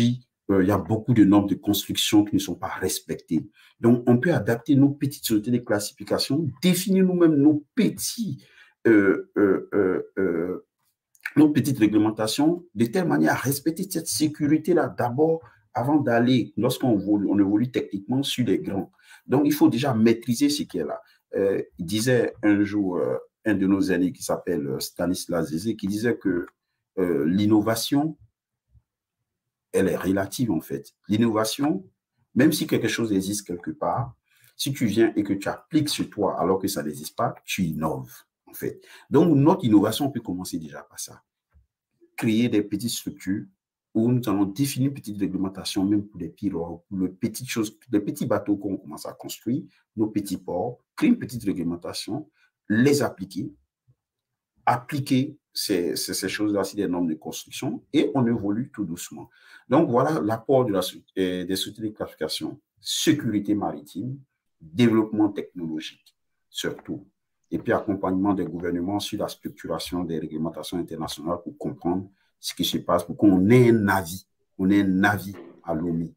euh, il y a beaucoup de normes de construction qui ne sont pas respectées. Donc, on peut adapter nos petites unités de classification, définir nous-mêmes nos petits, euh, euh, euh, euh, nos petites réglementations de telle manière à respecter cette sécurité-là d'abord avant d'aller, lorsqu'on évolue, on évolue techniquement sur les grands. Donc, il faut déjà maîtriser ce qui est là. Euh, il disait un jour, euh, un de nos aînés qui s'appelle Stanislas Zézé, qui disait que euh, l'innovation, elle est relative en fait. L'innovation, même si quelque chose existe quelque part, si tu viens et que tu appliques sur toi alors que ça n'existe pas, tu innoves en fait. Donc, notre innovation peut commencer déjà par ça. Créer des petites structures où nous allons définir une petite réglementation, même pour les pirogues, pour les petites choses, les petits bateaux qu'on commence à construire, nos petits ports, créer une petite réglementation, les appliquer, appliquer ces, ces, ces choses-là, c'est des normes de construction, et on évolue tout doucement. Donc, voilà l'apport de la, euh, des sociétés de classification, sécurité maritime, développement technologique, surtout, et puis accompagnement des gouvernements sur la structuration des réglementations internationales pour comprendre ce qui se passe, pour qu'on ait un avis, on ait un avis à l'O M I.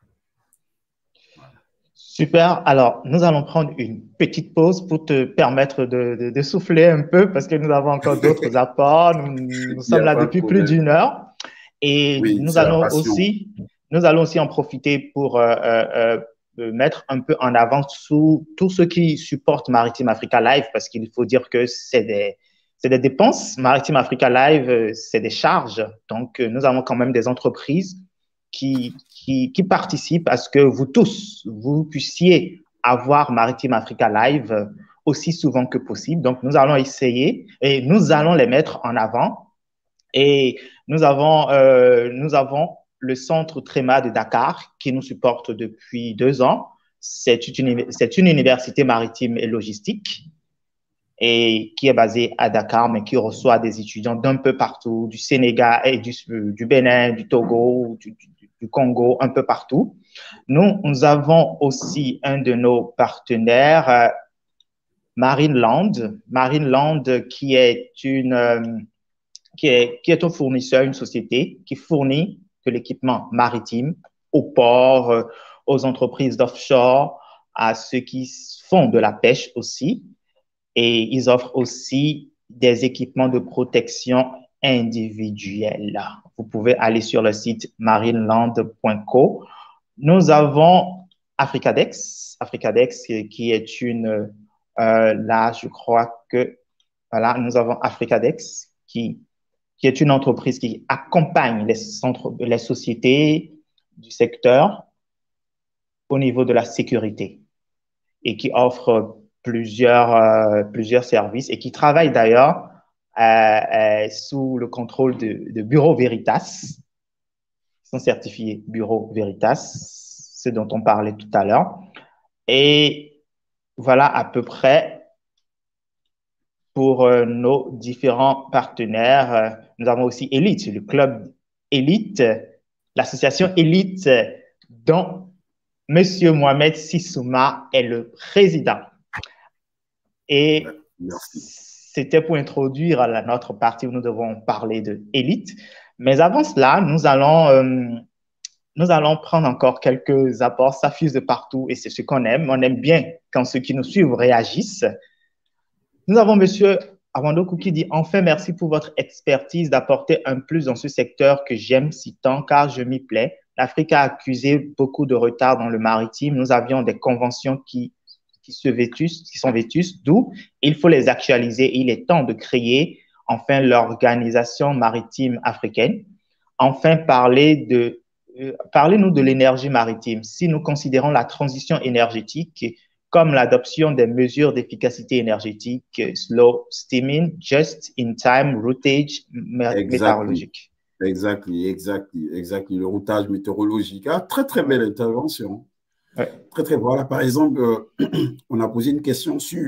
Super. Alors, nous allons prendre une petite pause pour te permettre de, de, de souffler un peu parce que nous avons encore d'autres apports. Nous, nous sommes là depuis plus d'une heure et oui, nous allons aussi, nous allons aussi en profiter pour euh, euh, euh, mettre un peu en avant sous tout ce qui supporte Maritime Africa Live parce qu'il faut dire que c'est des, c'est des dépenses. Maritime Africa Live, c'est des charges. Donc, nous avons quand même des entreprises Qui, qui, qui participent à ce que vous tous, vous puissiez avoir Maritime Africa Live aussi souvent que possible. Donc, nous allons essayer et nous allons les mettre en avant. Et nous avons, euh, nous avons le centre Tréma de Dakar qui nous supporte depuis deux ans. C'est une, c'est une université maritime et logistique et qui est basée à Dakar, mais qui reçoit des étudiants d'un peu partout, du Sénégal et du, du Bénin, du Togo, du, du du Congo, un peu partout. Nous, nous avons aussi un de nos partenaires, euh, Marineland. Marineland, qui est, une, euh, qui, est, qui est un fournisseur, une société qui fournit de l'équipement maritime aux ports, euh, aux entreprises d'offshore, à ceux qui font de la pêche aussi. Et ils offrent aussi des équipements de protection individuelle. Vous pouvez aller sur le site marineland point co. Nous avons Africadex, Africadex qui est une, euh, là je crois que, voilà, nous avons Africadex qui, qui est une entreprise qui accompagne les, centres, les sociétés du secteur au niveau de la sécurité et qui offre plusieurs, euh, plusieurs services et qui travaille d'ailleurs euh, euh, sous le contrôle de, de Bureau Veritas. Ils sont certifiés Bureau Veritas, ce dont on parlait tout à l'heure. Et voilà à peu près pour euh, nos différents partenaires. Euh, nous avons aussi Elite, le club Elite, l'association Elite dont Monsieur Mohamed Sissouma est le président. Et c'était pour introduire à la, notre partie où nous devons parler de Elite. Mais avant cela, nous allons, euh, nous allons prendre encore quelques apports. Ça fuse de partout et c'est ce qu'on aime. On aime bien quand ceux qui nous suivent réagissent. Nous avons Monsieur Awandoku qui dit « Enfin, merci pour votre expertise d'apporter un plus dans ce secteur que j'aime si tant car je m'y plais. L'Afrique a accusé beaucoup de retard dans le maritime. Nous avions des conventions qui qui, se vétus, qui sont vétustes, d'où il faut les actualiser. Il est temps de créer enfin l'organisation maritime africaine. Enfin, parler de, euh, parlez-nous de l'énergie maritime. Si nous considérons la transition énergétique comme l'adoption des mesures d'efficacité énergétique, slow steaming, just-in-time routage météorologique. Exactement, exactement, exactement. Le routage météorologique. Ah, très, très belle intervention. Ouais. Très, très voilà. Par exemple, euh, on a posé une question sur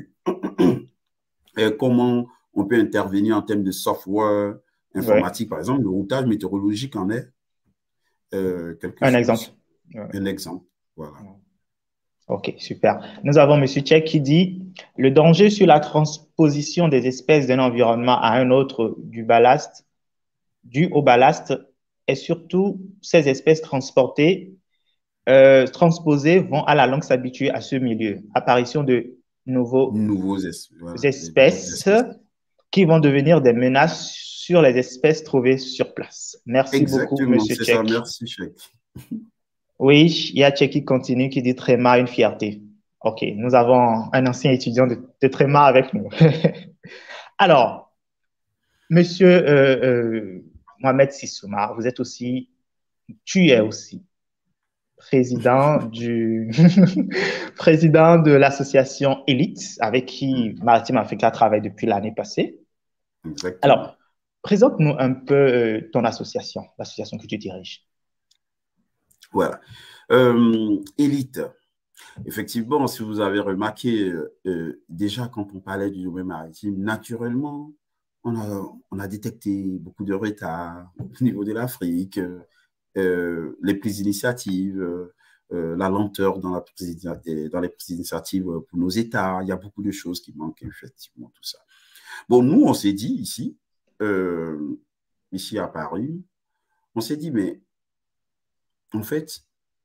euh, comment on peut intervenir en termes de software informatique. Ouais. Par exemple, le routage météorologique en est euh, quelque un chose. exemple. Ouais. Un exemple. Voilà. OK, super. Nous avons M. Tchek qui dit « Le danger sur la transposition des espèces d'un environnement à un autre du ballast, dû au ballast et surtout ces espèces transportées, euh, transposées vont à la longue s'habituer à ce milieu. Apparition de nouveaux Nouveaux es voilà, des nouvelles espèces espèces. qui vont devenir des menaces sur les espèces trouvées sur place. Merci beaucoup, Exactement, Monsieur c'est ça. Tchèque. Merci, Cheikh. Oui, il y a Tchèque qui continue, qui dit Tréma, une fierté. OK, nous avons un ancien étudiant de, de Tréma avec nous. Alors, Monsieur euh, euh, Mohamed Sissouma, vous êtes aussi, tu es aussi président du président de l'association Elite, avec qui Maritime Africa travaille depuis l'année passée. Exactement. Alors, présente-nous un peu euh, ton association, l'association que tu diriges. Voilà. Euh, Elite. Effectivement, si vous avez remarqué, euh, déjà quand on parlait du domaine maritime, naturellement, on a, on a détecté beaucoup de retard au niveau de l'Afrique, euh, les prises d'initiative, euh, la lenteur dans, la prise, dans les prises d'initiative pour nos États. Il y a beaucoup de choses qui manquent, effectivement, tout ça. Bon, nous, on s'est dit ici, euh, ici à Paris, on s'est dit, mais en fait,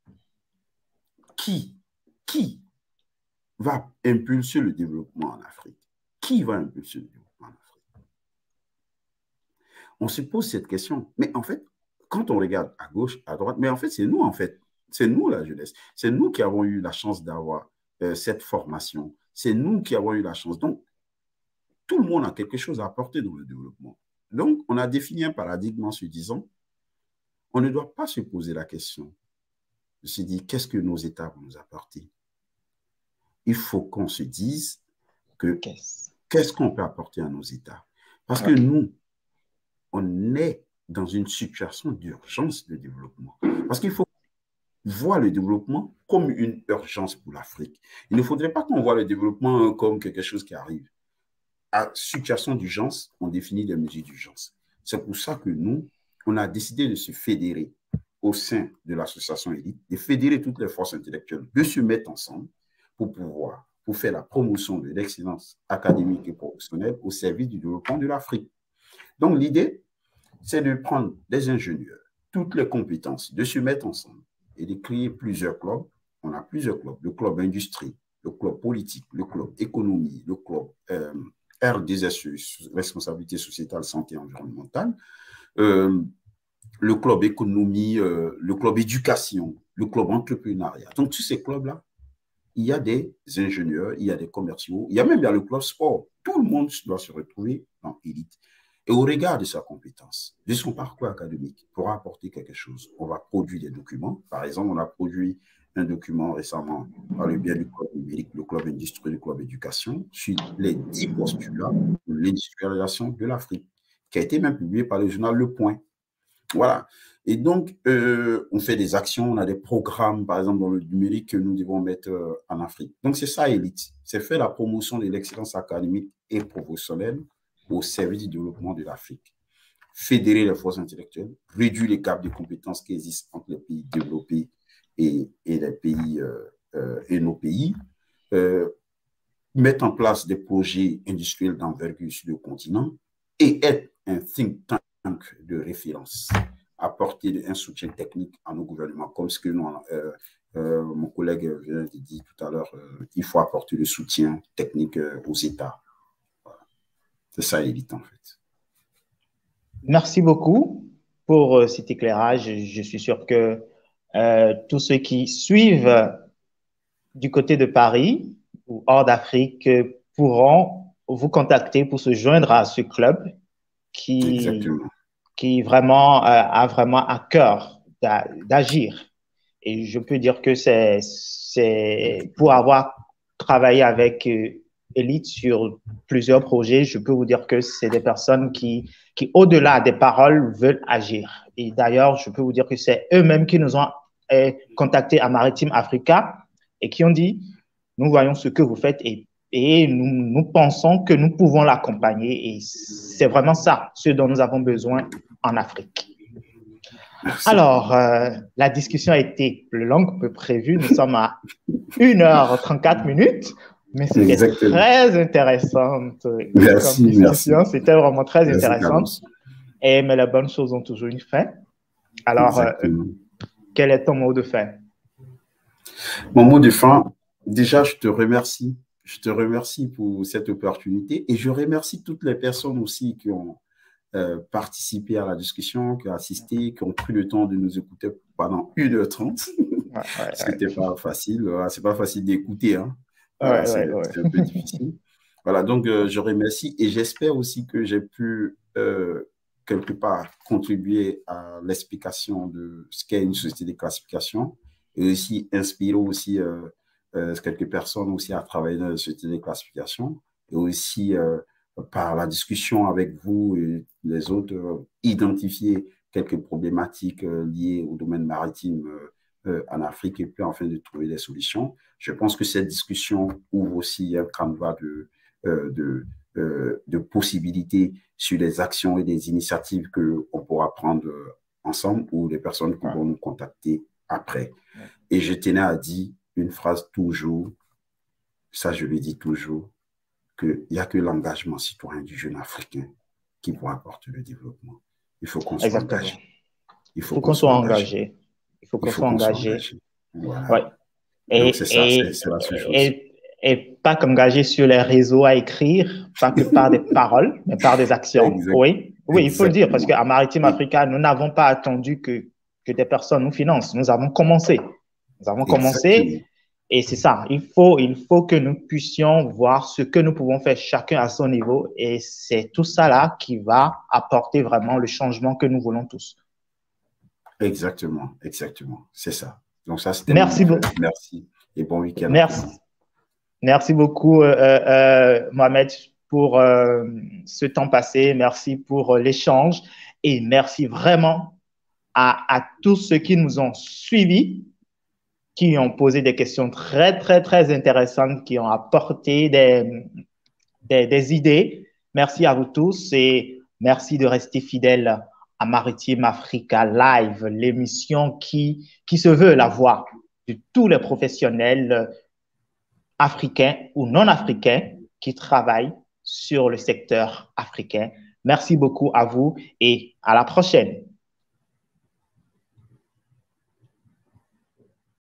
qui, qui va impulser le développement en Afrique? Qui va impulser le développement en Afrique? On se pose cette question. Mais en fait, quand on regarde à gauche, à droite, mais en fait, c'est nous, en fait. C'est nous, la jeunesse. C'est nous qui avons eu la chance d'avoir euh, cette formation. C'est nous qui avons eu la chance. Donc, tout le monde a quelque chose à apporter dans le développement. Donc, on a défini un paradigme en se disant, on ne doit pas se poser la question de se dire, qu'est-ce que nos États vont nous apporter? Il faut qu'on se dise que qu'est-ce qu'on peut apporter à nos États? Parce que nous, on est dans une situation d'urgence de développement. Parce qu'il faut voir le développement comme une urgence pour l'Afrique. Il ne faudrait pas qu'on voit le développement comme quelque chose qui arrive. À situation d'urgence, on définit des mesures d'urgence. C'est pour ça que nous, on a décidé de se fédérer au sein de l'association Elite, de fédérer toutes les forces intellectuelles, de se mettre ensemble pour pouvoir, pour faire la promotion de l'excellence académique et professionnelle au service du développement de l'Afrique. Donc, l'idée, c'est de prendre des ingénieurs, toutes les compétences, de se mettre ensemble et de créer plusieurs clubs. On a plusieurs clubs, le club industrie, le club politique, le club économie, le club euh, R D S E, responsabilité sociétale, santé environnementale, euh, le club économie, euh, le club éducation, le club entrepreneuriat. Donc, tous ces clubs-là, il y a des ingénieurs, il y a des commerciaux, il y a même il y a le club sport. Tout le monde doit se retrouver dans Elite. Et au regard de sa compétence, de son parcours académique, pour apporter quelque chose, on va produire des documents. Par exemple, on a produit un document récemment par le biais du club numérique, le club industrie, le club éducation, sur les dix postulats de l'industrialisation de l'Afrique, qui a été même publié par le journal Le Point. Voilà. Et donc, euh, on fait des actions, on a des programmes, par exemple, dans le numérique que nous devons mettre euh, en Afrique. Donc, c'est ça, Elite. C'est faire la promotion de l'excellence académique et professionnelle au service du développement de l'Afrique. Fédérer les forces intellectuelles, réduire les gaps de compétences qui existent entre les pays développés et, et les pays euh, euh, et nos pays, euh, mettre en place des projets industriels d'envergure sur le continent et être un think tank de référence, apporter un soutien technique à nos gouvernements, comme ce que nous, euh, euh, mon collègue vient de dire tout à l'heure, euh, il faut apporter le soutien technique euh, aux États. C'est ça, Elite, en fait. Merci beaucoup pour euh, cet éclairage. Je suis sûr que euh, tous ceux qui suivent euh, du côté de Paris ou hors d'Afrique euh, pourront vous contacter pour se joindre à ce club qui, qui vraiment euh, a vraiment à cœur d'agir. Et je peux dire que c'est pour avoir travaillé avec euh, Elite sur plusieurs projets, je peux vous dire que c'est des personnes qui, qui au-delà des paroles, veulent agir. Et d'ailleurs, je peux vous dire que c'est eux-mêmes qui nous ont eh, contactés à Maritime Africa et qui ont dit, nous voyons ce que vous faites et, et nous, nous pensons que nous pouvons l'accompagner. Et c'est vraiment ça, ce dont nous avons besoin en Afrique. Merci. Alors, euh, la discussion a été plus longue que prévu. Nous sommes à une heure trente-quatre minutes. Mais c'était très intéressante. Merci, comme discussion. merci. C'était vraiment très merci, intéressant. Et, mais les bonnes choses ont toujours une fin. Alors, euh, quel est ton mot de fin? Mon mot de fin, déjà, je te remercie. Je te remercie pour cette opportunité et je remercie toutes les personnes aussi qui ont euh, participé à la discussion, qui ont assisté, qui ont pris le temps de nous écouter pendant une heure trente. Ouais, ouais, C'était ouais. pas facile. C'est pas facile d'écouter. Hein. Voilà, ouais, c'est ouais, ouais. un peu difficile. Voilà, donc euh, je remercie et j'espère aussi que j'ai pu euh, quelque part contribuer à l'explication de ce qu'est une société de classification et aussi inspirer aussi euh, euh, quelques personnes aussi à travailler dans la société de classification et aussi euh, par la discussion avec vous et les autres, euh, identifier quelques problématiques euh, liées au domaine maritime euh, euh, en Afrique et puis enfin de trouver des solutions. Je pense que cette discussion ouvre aussi un canevas de Euh, de, euh, de possibilités sur les actions et des initiatives qu'on pourra prendre euh, ensemble ou les personnes qui vont nous contacter après. Et je tenais à dire une phrase toujours, ça je le dis toujours, qu'il n'y a que l'engagement citoyen du jeune Africain qui pourra apporter le développement. Il faut qu'on soit engagé. Il faut qu'on soit engagé. Il faut qu'on soit engagé. Voilà. Ouais. Et, Donc c'est ça, c'est la seule chose. Et, et pas qu'engagé sur les réseaux à écrire, pas que par des paroles, mais par des actions. Exact. Oui, oui, il faut le dire, parce qu'à Maritime Africa, nous n'avons pas attendu que, que des personnes nous financent. Nous avons commencé. Nous avons Exactement. commencé. Et c'est ça. Il faut, il faut que nous puissions voir ce que nous pouvons faire chacun à son niveau. Et c'est tout ça là qui va apporter vraiment le changement que nous voulons tous. Exactement, exactement. C'est ça. Donc ça, c'était Merci beaucoup. Merci. Et bon week-end. Merci. Merci beaucoup, euh, euh, Mohamed, pour euh, ce temps passé. Merci pour euh, l'échange et merci vraiment à, à tous ceux qui nous ont suivis, qui ont posé des questions très, très, très intéressantes, qui ont apporté des, des, des idées. Merci à vous tous et merci de rester fidèles à Maritime Africa Live, l'émission qui, qui se veut la voix de tous les professionnels africains ou non africains qui travaillent sur le secteur africain. Merci beaucoup à vous et à la prochaine.